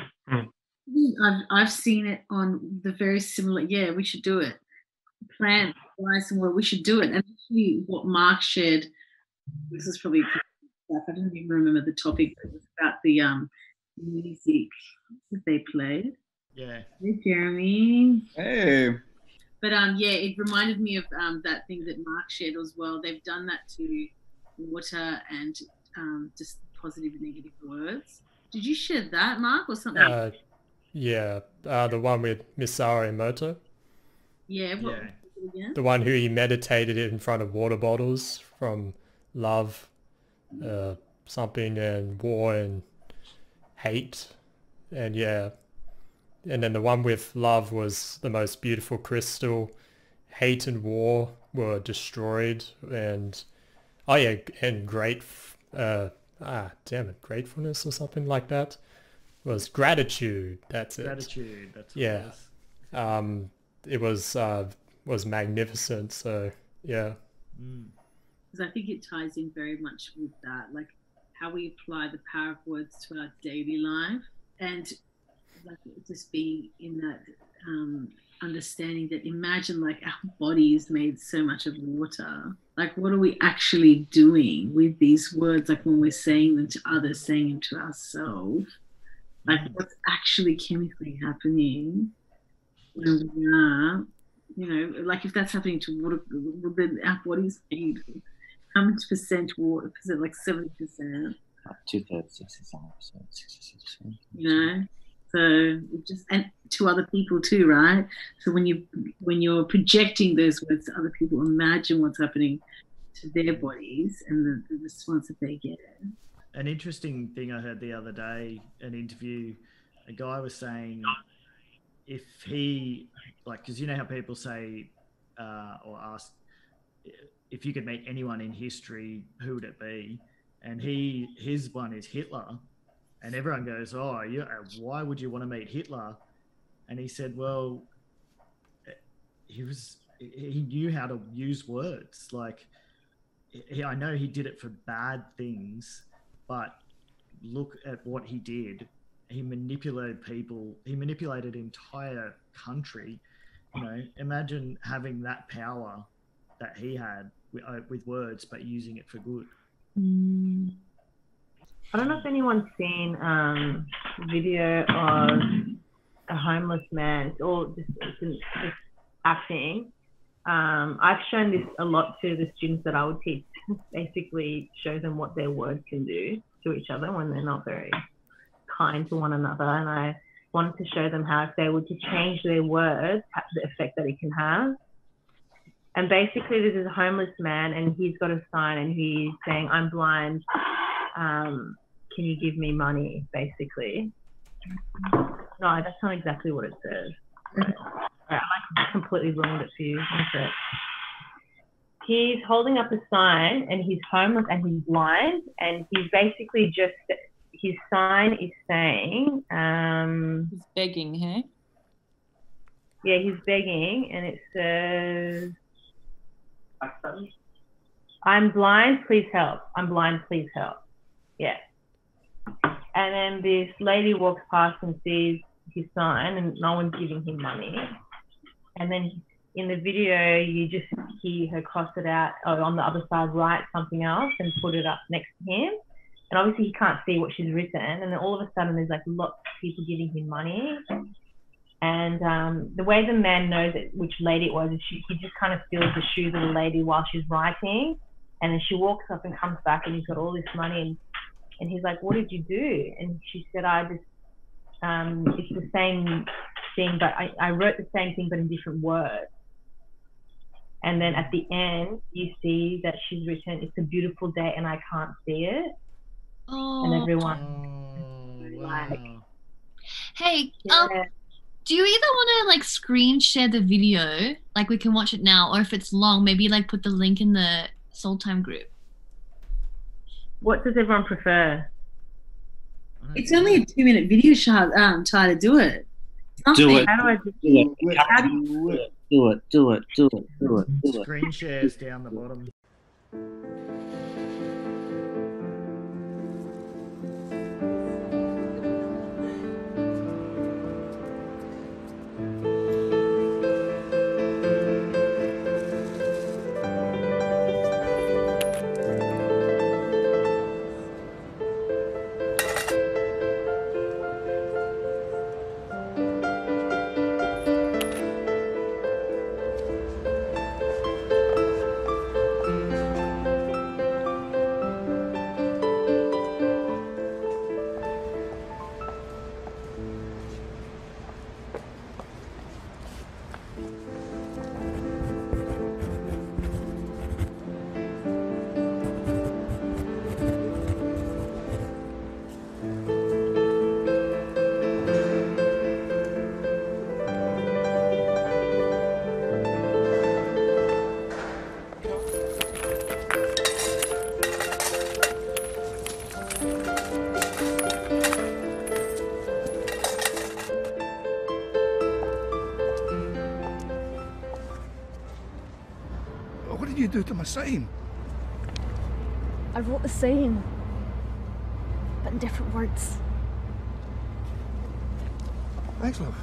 I've, I've seen it on the very similar, yeah, we should do it. Plant, rice and water, we should do it. And actually what Mark shared, this is probably, I don't even remember the topic, but it was about the um, music that they played. Yeah. Hey, Jeremy. Hey. But um, yeah, it reminded me of um, that thing that Mark shared as well. They've done that to water and um, just positive and negative words. Did you share that, Mark, or something? Uh, yeah, uh, the one with Misaru Emoto. Yeah, what Yeah. was it again? The one who he meditated in front of water bottles from love, uh, something, and war and hate. And yeah. And then the one with love was the most beautiful crystal. Hate and war were destroyed. And, oh yeah, and great, uh, ah, damn it, gratefulness or something like that was gratitude. That's it. Gratitude. That's what Yeah. it is. Um, it was, uh, was magnificent. So yeah. Mm. Because I think it ties in very much with that, like how we apply the power of words to our daily life, and like just being in that um, understanding that imagine like our body is made so much of water. Like what are we actually doing with these words? Like when we're saying them to others, saying them to ourselves, like what's actually chemically happening when we are, you know, like if that's happening to water, then our body's made how much percent water? Is it like seventy percent? Two thirds, sixty-seven percent, sixty-six percent. You know, so it just, and to other people too, right? So when you when you're projecting those words to other people, imagine what's happening to their bodies and the, the response that they get. An interesting thing I heard the other day, an interview, a guy was saying if he, like, because you know how people say uh, or ask, if you could meet anyone in history, who would it be? And he, his one is Hitler. And everyone goes, oh, yeah, why would you want to meet Hitler? And he said, well, he was, he knew how to use words. Like, he, I know he did it for bad things, but look at what he did. He manipulated people. He manipulated an entire country. You know, imagine having that power that he had with, uh, with words, but using it for good. Mm. I don't know if anyone's seen um, video of a homeless man, or just, just acting. Um, I've shown this a lot to the students that I would teach. Basically, show them what their words can do to each other when they're not very kind to one another. And I wanted to show them how if they were to change their words, the effect that it can have. And basically, this is a homeless man, and he's got a sign, and he's saying, "I'm blind. Um, can you give me money?" Basically. No, that's not exactly what it says. Right, I like completely ruined it for you. Okay. He's holding up a sign, and he's homeless and he's blind, and he's basically just, his sign is saying, um, He's begging, hey? Yeah, he's begging, and it says, "I'm blind, please help. I'm blind, please help." Yeah. And then this lady walks past and sees his sign, and no one's giving him money. And then in the video, you just hear her cross it out, or on the other side, write something else and put it up next to him. And obviously he can't see what she's written. And then all of a sudden there's like lots of people giving him money. And um, the way the man knows it, which lady it was, is she, he just kind of feels the shoes of the lady while she's writing. And then she walks up and comes back, and he's got all this money. And And he's like, what did you do? And she said, I just, um, it's the same thing, but I, I wrote the same thing, but in different words. And then at the end, you see that she's written, it's a beautiful day and I can't see it. Oh. And everyone Oh, like, wow. Hey, yeah. um, do you either want to like screen share the video, like we can watch it now, or if it's long, maybe like put the link in the Soul Time group? What does everyone prefer? It's only a two minute video shot, um, Ty, to do it. It's Do nothing. it. How do I do Do it. How do Do it. Do it. Do it. Do it. Do it. Do it. Screen shares down the bottom. What did you do to my sign? I wrote the same, but in different words. Thanks, love.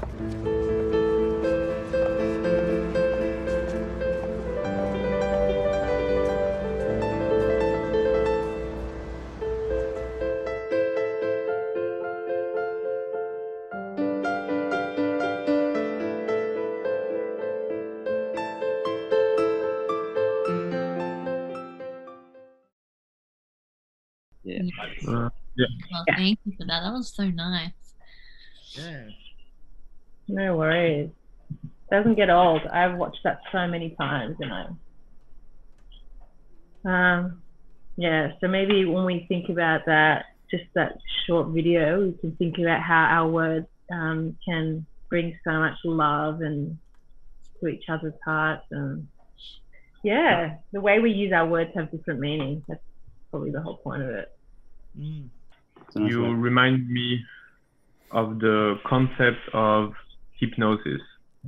Yeah. Uh, yeah. Well, thank you for that. That was so nice. Yeah. No worries. Doesn't get old. I've watched that so many times, you know. Um, yeah, so maybe when we think about that, just that short video, we can think about how our words um, can bring so much love and to each other's hearts. And yeah, the way we use our words have different meanings. That's probably the whole point of it. Mm. You remind me of the concept of hypnosis.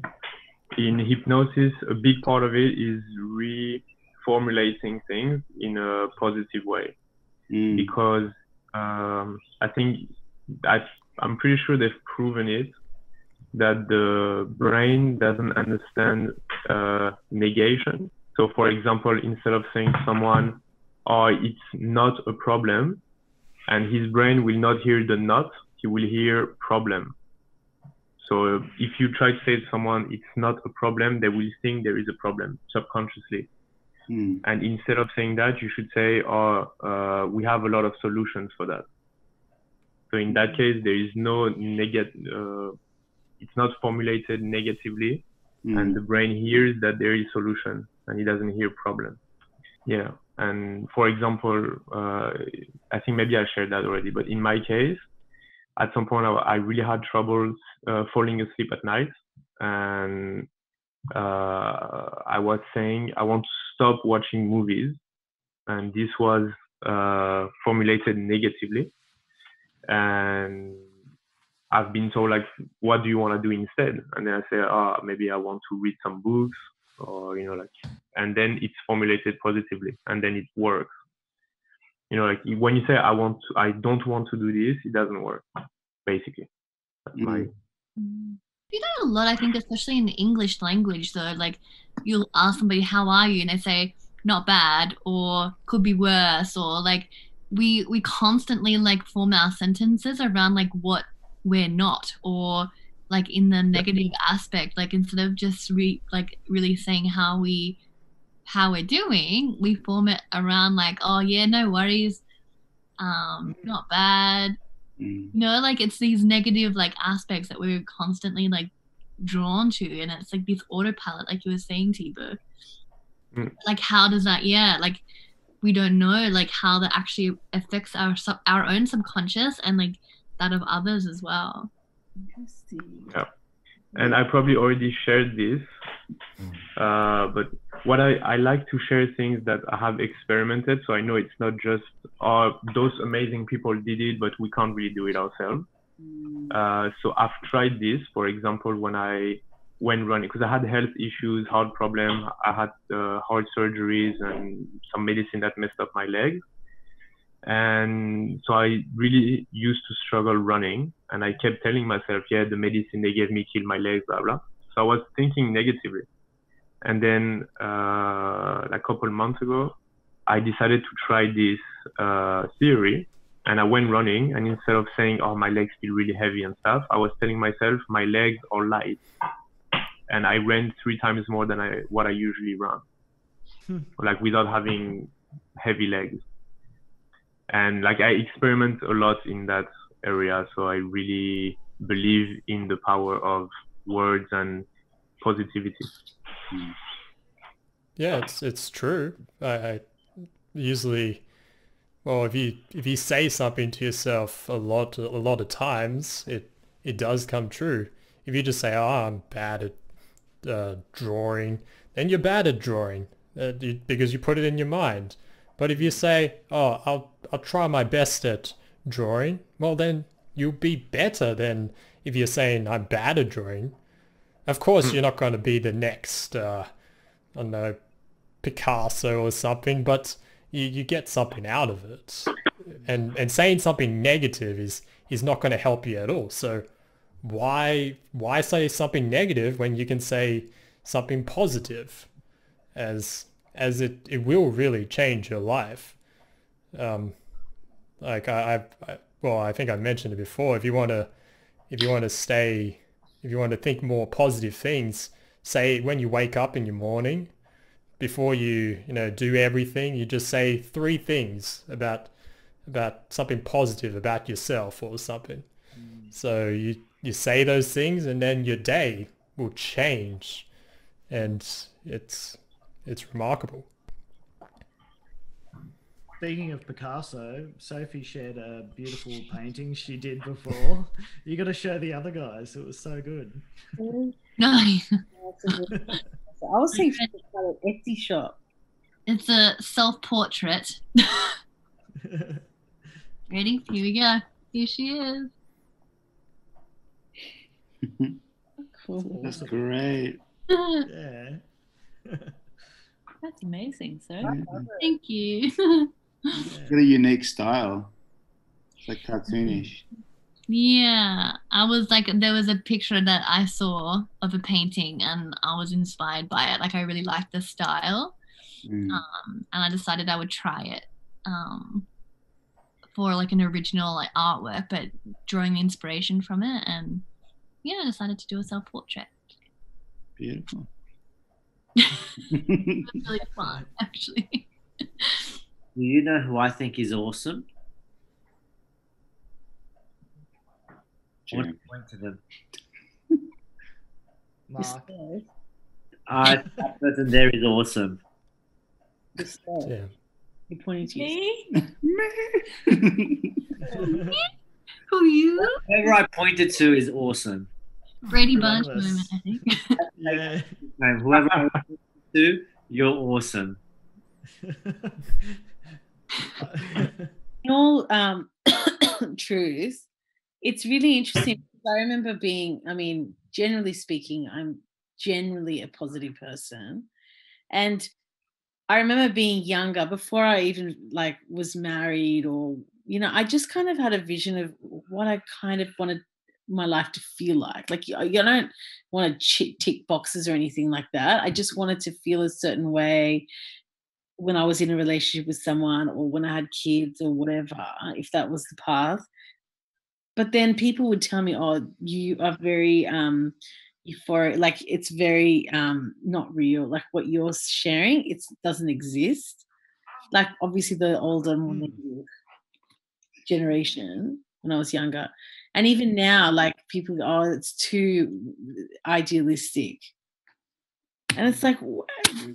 In hypnosis, a big part of it is reformulating things in a positive way. Mm. Because um, I think I, I'm pretty sure they've proven it, that the brain doesn't understand uh, negation. So for example, instead of saying to someone, oh, it's not a problem, and his brain will not hear the not, he will hear problem. So uh, if you try to say to someone, it's not a problem, they will think there is a problem subconsciously. Mm. And instead of saying that, you should say, oh, uh, we have a lot of solutions for that. So in that case, there is no negative, uh, it's not formulated negatively, Mm. and the brain hears that there is solution, and it doesn't hear problem. Yeah. And for example, uh, I think maybe I shared that already, but in my case, at some point I, I really had trouble uh, falling asleep at night, and uh, I was saying I want to stop watching movies, and this was uh, formulated negatively. And I've been told, like, what do you want to do instead? And then I say, oh, maybe I want to read some books, or, you know, like, and then it's formulated positively, and then it works. You know, like when you say, I want to, I don't want to do this, it doesn't work, basically. That's my... You know, a lot, I think, especially in the English language, though, like you'll ask somebody, how are you? And they say, not bad, or could be worse, or like we we constantly like form our sentences around like what we're not, or like in the negative aspect, like instead of just re like really saying how we how we're doing, we form it around like, oh yeah, no worries, um, not bad. Mm. You know, like it's these negative like aspects that we're constantly like drawn to, and it's like this autopilot, like you were saying, Tibo. Mm. Like, how does that? Yeah, like we don't know like how that actually affects our sub- our own subconscious and like that of others as well. Interesting. Yeah. And I probably already shared this, uh, but what I, I like to share things that I have experimented, so I know it's not just uh, those amazing people did it, but we can't really do it ourselves. Uh, so I've tried this, for example, when I went running, because I had health issues, heart problem, I had uh, heart surgeries and some medicine that messed up my legs. And so I really used to struggle running, and I kept telling myself, yeah, the medicine they gave me killed my legs, blah, blah. So I was thinking negatively. And then uh, a couple months ago, I decided to try this uh, theory, and I went running, and instead of saying, oh, my legs feel really heavy and stuff, I was telling myself, my legs are light. And I ran three times more than I what I usually run, like without having heavy legs. And like I experiment a lot in that area, so I really believe in the power of words and positivity. Yeah, it's it's true. I, I usually, well, if you if you say something to yourself a lot a lot of times, it it does come true. If you just say, "Oh, I'm bad at uh, drawing," then you're bad at drawing uh, you, because you put it in your mind. But if you say, "Oh, I'll I'll try my best at drawing," well, then you'll be better than if you're saying, "I'm bad at drawing." Of course, you're not going to be the next, uh, I don't know, Picasso or something, but you, you get something out of it. And and saying something negative is is not going to help you at all. So why why say something negative when you can say something positive, as as it, it will really change your life. Um, like I, I've, I, well, I think I mentioned it before. If you want to, if you want to stay, if you want to think more positive things, say when you wake up in your morning, before you, you know, do everything, you just say three things about, about something positive about yourself or something. Mm. So you, you say those things and then your day will change, and it's, it's remarkable. Speaking of Picasso, Sophie shared a beautiful painting she did before. You got to show the other guys. It was so good. No. I was thinking about an Etsy shop. It's a self-portrait. Ready? Here we go. Here she is. Cool. That's great. Yeah. That's amazing, sir. Yeah. Thank you. Got a unique style. It's like cartoonish. Yeah, I was like, there was a picture that I saw of a painting and I was inspired by it. Like, I really liked the style. Mm. Um, and I decided I would try it um, for like an original like artwork, but drawing the inspiration from it. And yeah, I decided to do a self-portrait. Beautiful. It was really fun, actually. Do you know who I think is awesome? I want to point to them. Mark. Uh, that person there is awesome. Yeah. You're pointing to Me? Who you? Whoever I pointed to is awesome. Brady Bunch moment, I think. Yeah. And whoever I pointed to, you're awesome. In all um, truth, it's really interesting. I remember being, I mean, generally speaking, I'm generally a positive person. And I remember being younger, before I even like was married, or, you know, I just kind of had a vision of what I kind of wanted my life to feel like. Like, you, you don't want to tick boxes or anything like that. I just wanted to feel a certain way when I was in a relationship with someone, or when I had kids, or whatever, if that was the path. But then people would tell me, oh, you are very um, euphoric, like it's very um, not real, like what you're sharing, it doesn't exist. Like, obviously the older, more negative. generation when I was younger. And even now, like people go, oh, it's too idealistic. And it's like, what?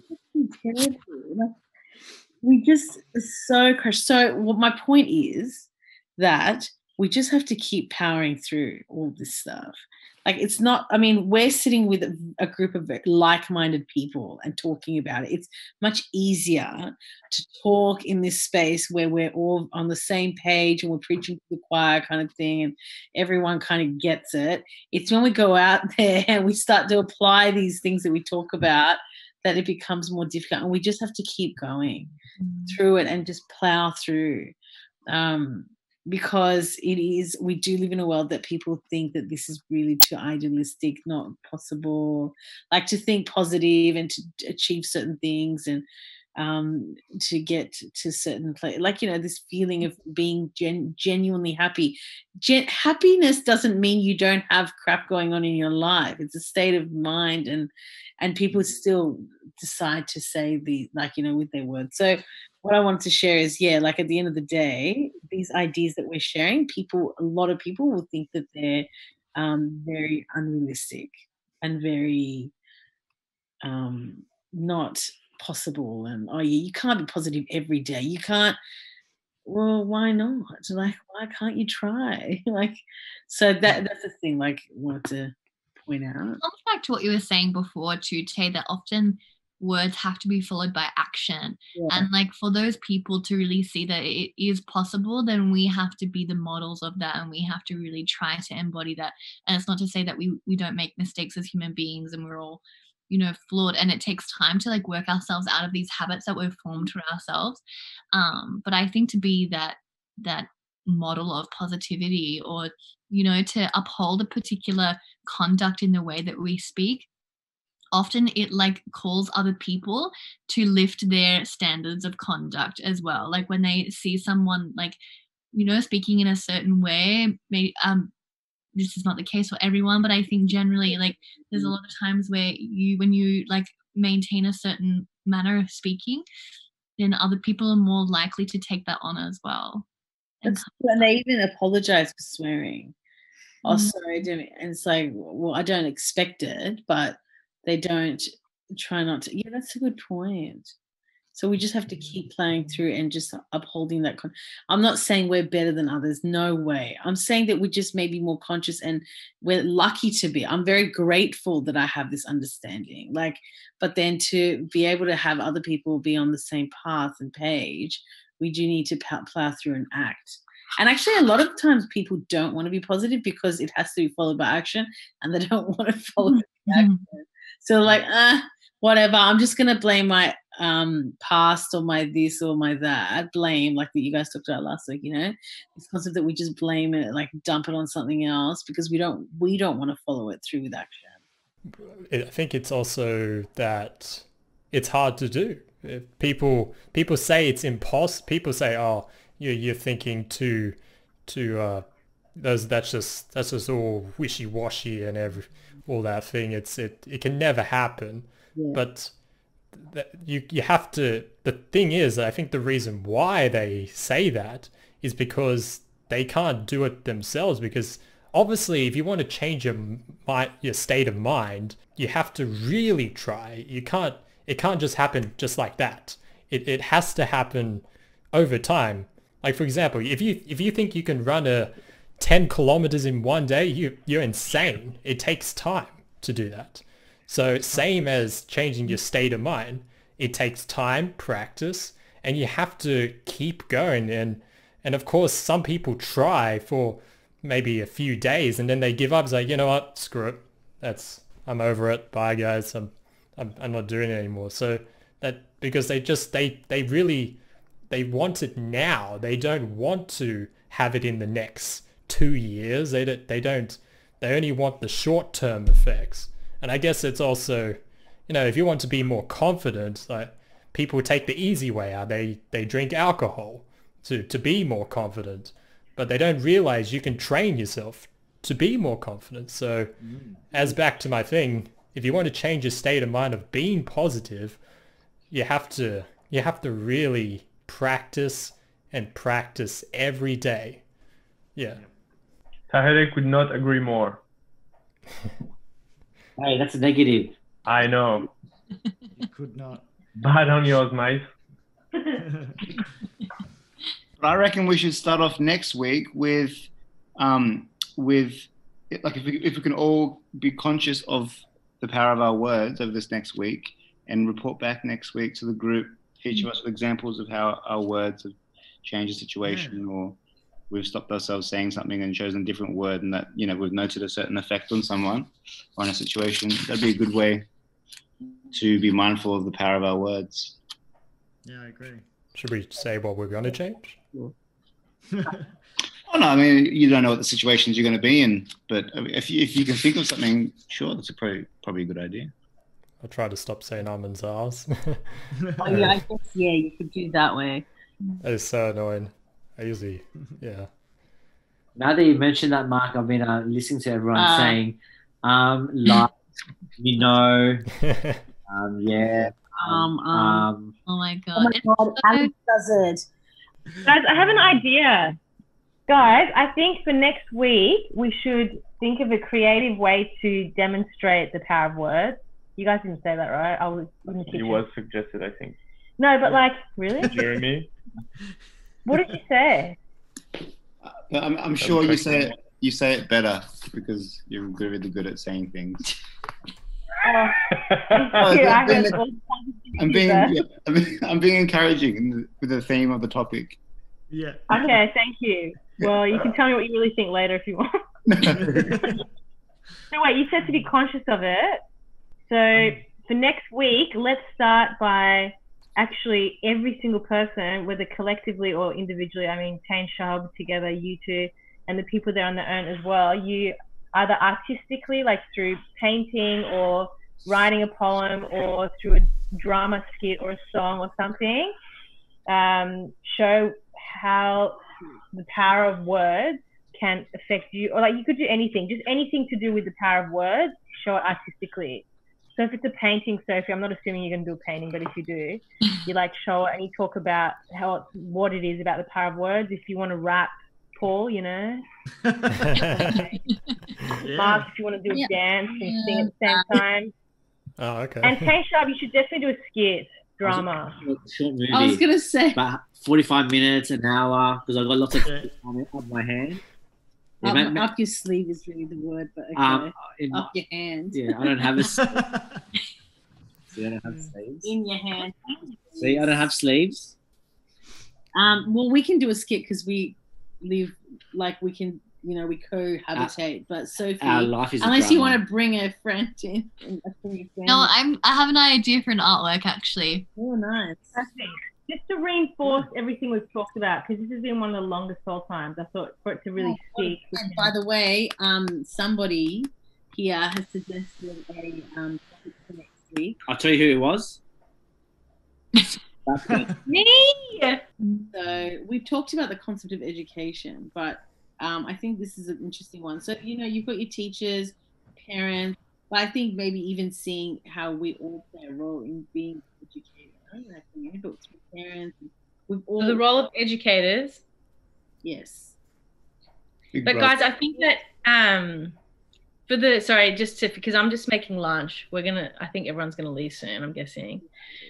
We just so crushed. So well, my point is that we just have to keep powering through all this stuff. Like it's not, I mean, we're sitting with a, a group of like-minded people and talking about it. It's much easier to talk in this space where we're all on the same page and we're preaching to the choir kind of thing and everyone kind of gets it. It's when we go out there and we start to apply these things that we talk about that it becomes more difficult. And we just have to keep going mm. through it and just plow through. Um, because it is, we do live in a world that people think that this is really too idealistic, not possible, like to think positive and to achieve certain things and um, to get to certain place, like, you know, this feeling of being gen- genuinely happy. Gen- happiness doesn't mean you don't have crap going on in your life. It's a state of mind, and and people still decide to say the, like, you know, with their words. So what I wanted to share is, yeah, like at the end of the day, these ideas that we're sharing, people, a lot of people will think that they're um, very unrealistic and very um, not possible. And, oh, yeah, you can't be positive every day. You can't. Well, why not? Like, why can't you try? Like, so that that's the thing, like, I wanted to point out. It comes back to what you were saying before too, Tay, that often words have to be followed by action. Yeah. And like for those people to really see that it is possible, then we have to be the models of that and we have to really try to embody that. And it's not to say that we we don't make mistakes as human beings and we're all, you know, flawed, and it takes time to like work ourselves out of these habits that we've formed for ourselves. Um, but I think to be that that model of positivity, or, you know, to uphold a particular conduct in the way that we speak, often it like calls other people to lift their standards of conduct as well. Like when they see someone like, you know, speaking in a certain way, maybe um this is not the case for everyone, but I think generally like there's a lot of times where you, when you like maintain a certain manner of speaking, then other people are more likely to take that on as well. And, and they even apologize for swearing. Oh, sorry, I didn't. And it's like, well, I don't expect it, but they don't try not to. Yeah, that's a good point. So we just have to keep playing through and just upholding that. Con- I'm not saying we're better than others. No way. I'm saying that we just may be more conscious, and we're lucky to be. I'm very grateful that I have this understanding. Like, but then to be able to have other people be on the same path and page, we do need to plow through and act. And actually, a lot of times people don't want to be positive because it has to be followed by action, and they don't want to follow the action. So like, ah, whatever. I'm just gonna blame my um past or my this or my that. Blame, like that you guys talked about last week. You know, this concept that we just blame it, like dump it on something else because we don't we don't want to follow it through with action. I think it's also that it's hard to do. People people say it's impossible. People say, oh, you're you're thinking too too. Uh, Those, that's just that's just all wishy-washy and every all that thing. It's it it can never happen. Yeah. But th- you you have to. The thing is, I think the reason why they say that is because they can't do it themselves. Because obviously, if you want to change your mind, your state of mind, you have to really try. You can't. It can't just happen just like that. It it has to happen over time. Like for example, if you if you think you can run a ten kilometers in one day, you, you're insane. It takes time to do that. So same as changing your state of mind, it takes time, practice, and you have to keep going. And, and of course, some people try for maybe a few days and then they give up. It's like, you know what, screw it. That's, I'm over it. Bye guys. I'm, I'm, I'm not doing it anymore. So that, because they just, they, they really, they want it now. They don't want to have it in the next two years. They don't, they don't, they only want the short-term effects. And I guess it's also, you know, if you want to be more confident, like people take the easy way out. They, they drink alcohol to, to be more confident, but they don't realize you can train yourself to be more confident. So mm. as back to my thing, if you want to change your state of mind of being positive, you have to, you have to really practice and practice every day. Yeah. Tahede could not agree more. Hey, that's a negative. I know. You could not. Bad on yours, mate. But I reckon we should start off next week with, um, with like if we, if we can all be conscious of the power of our words over this next week and report back next week to the group, each of us with examples of how our words have changed the situation, yeah. or we've stopped ourselves saying something and chosen a different word, and that, you know, we've noted a certain effect on someone or in a situation. That'd be a good way to be mindful of the power of our words. Yeah, I agree. Should we say what we're going to change? Oh no, I mean, you don't know what the situations you're going to be in, but if you, if you can think of something, sure, that's a probably probably a good idea. I'll try to stop saying um and ahs. Oh yeah, I guess yeah, you could do it that way. That is so annoying. I usually, yeah. Now that you mentioned that, Mark, I've been uh, listening to everyone Uh, saying, um, like, you know, um, yeah, Um, um, um, Oh my god. Oh my It's god, so- Alex does it. Guys, I have an idea. Guys, I think for next week, we should think of a creative way to demonstrate the power of words. You guys didn't say that, right? I was in the It kitchen. was suggested, I think. No, but like, really? Jeremy? What did you say? But I'm, I'm sure you say it, you say it better because you're really good at saying things. Oh, Oh, yeah, I I'm being, heard all I'm being, there. yeah, I'm being, I'm being encouraging in the, with the theme of the topic. Yeah. Okay, thank you. Well, you can tell me what you really think later if you want. So wait, you said to be conscious of it. So for next week, let's start by actually every single person, whether collectively or individually, I mean, Tane, Shahab, together, you two, and the people there on their own as well, you either artistically, like through painting or writing a poem or through a drama skit or a song or something, um, show how the power of words can affect you, or like you could do anything, just anything to do with the power of words, show it artistically. So if it's a painting, Sophie, I'm not assuming you're going to do a painting, but if you do, you like show it and you talk about how it, what it is about the power of words. If you want to rap, Paul, you know. Yeah. Mark, if you want to do a Yeah. dance and sing at the same time. Oh, okay. And Tane Sharp, you should definitely do a skit, drama. short, short movie. I was gonna say about forty-five minutes, an hour, because I've got lots of Yeah. time on my hand. Yeah, up, ma- ma- up your sleeve is really the word, but okay. um, in- up your hand. yeah, I don't have a. See, I don't have sleeves. In your hand. See, I don't have sleeves. Um, well, we can do a skit because we live like we can, you know, we cohabitate. But Sophie, Our life is a unless you drama. want to bring a friend in, a friend. No, I'm. I have an idea for an artwork actually. Oh, nice. Just to reinforce everything we've talked about, because this has been one of the longest all times. I thought for it to really stick. And by the way, um, somebody here has suggested a um topic for next week. I'll tell you who it was. That's it. Me! So we've talked about the concept of education, but um, I think this is an interesting one. So, you know, you've got your teachers, parents, but I think maybe even seeing how we all play a role in being educated. I don't know if we but through parents, we've all So the role of educators. yes. Big But brother. guys, I think that um for the sorry, just to because I'm just making lunch. We're gonna I think everyone's gonna leave soon, I'm guessing.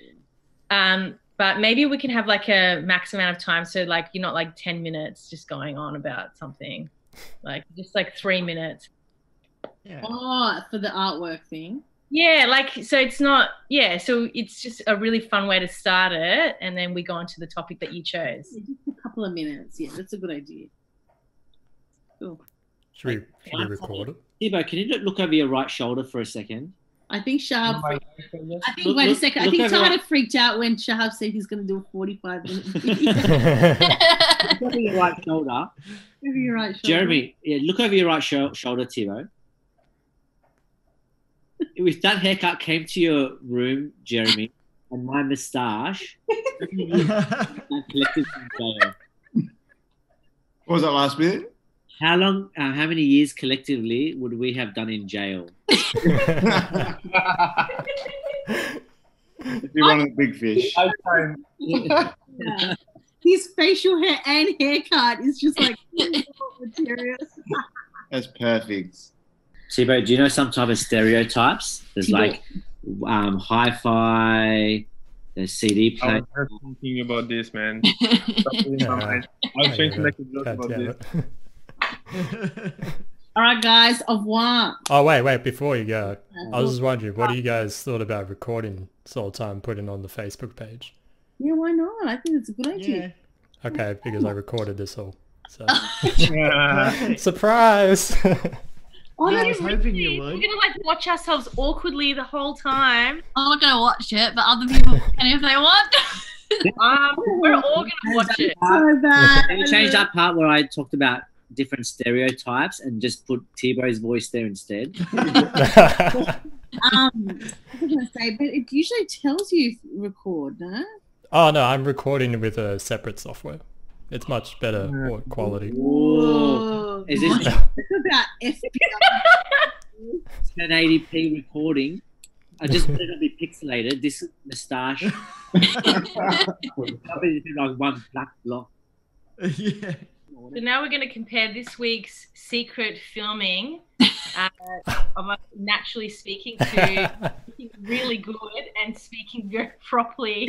Um, but maybe we can have like a max amount of time. So like you're not like ten minutes just going on about something. Like just like three minutes. Yeah. Oh, for the artwork thing. Yeah, like so it's not yeah, so it's just a really fun way to start it and then we go on to the topic that you chose. Yeah, just a couple of minutes. Yeah, that's a good idea. Cool. Should we, should we record it? Thibaut, can you look over your right shoulder for a second? I think Shahab. I think. Look- wait look- a second. I look think over Tahada at- freaked out when Shahab said he's going to do a forty-five minute video. Look over your right shoulder. Over your right shoulder. Jeremy, yeah, look over your right sho- shoulder, Thibaut. If that haircut came to your room, Jeremy, and my moustache, that collected in jail. What was that last bit? How long, uh, how many years collectively would we have done in jail? If you're one of the big fish. Yeah. His facial hair and haircut is just like the That's perfect. Tibo, do you know some type of stereotypes? There's Tibo. like um, hi-fi, there's C D I player. was just thinking about this, man. I was trying to make a joke God about damn this. it. All right, guys. Au revoir. Oh, wait, wait, before you go, I was just wondering, what do you guys thought about recording Soul Time, putting on the Facebook page? Yeah, why not? I think it's a good idea. Yeah. Okay, because I recorded this all. So Perfect. surprise! Oh, Yeah, I you was hoping you really- would. We're gonna like watch ourselves awkwardly the whole time. I'm not gonna watch it, but other people can if they want. Um, we're all gonna watch it. So bad. Can you change that part where I talked about different stereotypes and just put Tibo's voice there instead? Um, I was gonna say, but it usually tells you if you record, no? Oh no, I'm recording with a separate software. It's much better more quality. Whoa. Is this It's about F B I. ten eighty p recording? I just better not be pixelated. This moustache. Probably like one black block. Yeah. So now we're going to compare this week's secret filming uh, of us naturally speaking to speaking really good and speaking very properly.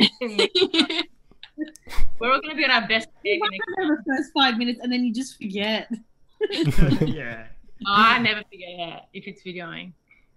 We're all going to be on our best You behavior. might remember the first five minutes and then you just forget. Yeah. Oh, I never forget if it's videoing.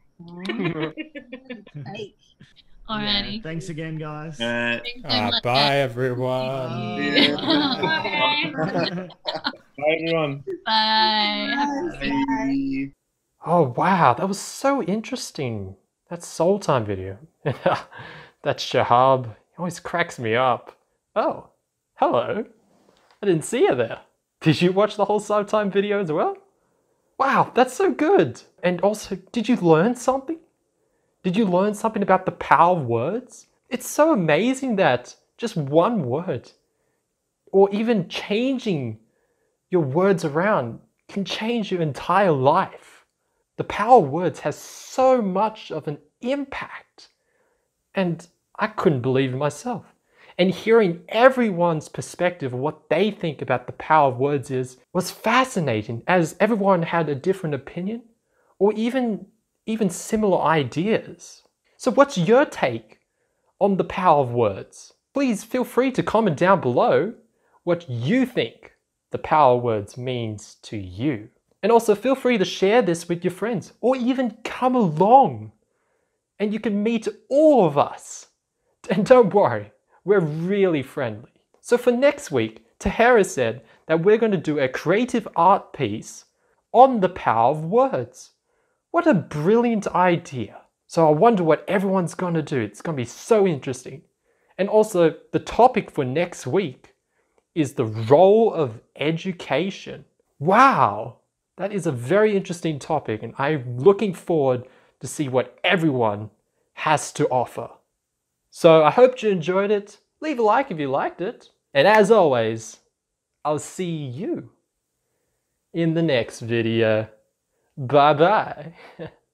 Hey. Alrighty. Yeah, thanks again, guys. Uh, Thanks so Ah, much. bye everyone. Bye. Bye, everyone. Bye. Have a bye. Oh wow, that was so interesting. That Soul Time video. That Shahab, he always cracks me up. Oh, hello. I didn't see you there. Did you watch the whole Soul Time video as well? Wow, that's so good. And also, did you learn something? Did you learn something about the power of words? It's so amazing that just one word, or even changing your words around, can change your entire life. The power of words has so much of an impact. And I couldn't believe it myself. And hearing everyone's perspective of what they think about the power of words is was fascinating, as everyone had a different opinion or even, even similar ideas. So what's your take on the power of words? Please feel free to comment down below what you think the power of words means to you. And also feel free to share this with your friends or even come along and you can meet all of us. And don't worry, we're really friendly. So for next week, Tahara said that we're going to do a creative art piece on the power of words. What a brilliant idea. So I wonder what everyone's going to do. It's going to be so interesting. And also the topic for next week is the role of education. Wow, that is a very interesting topic and I'm looking forward to see what everyone has to offer. So I hope you enjoyed it. Leave a like if you liked it. And as always, I'll see you in the next video. Bye bye.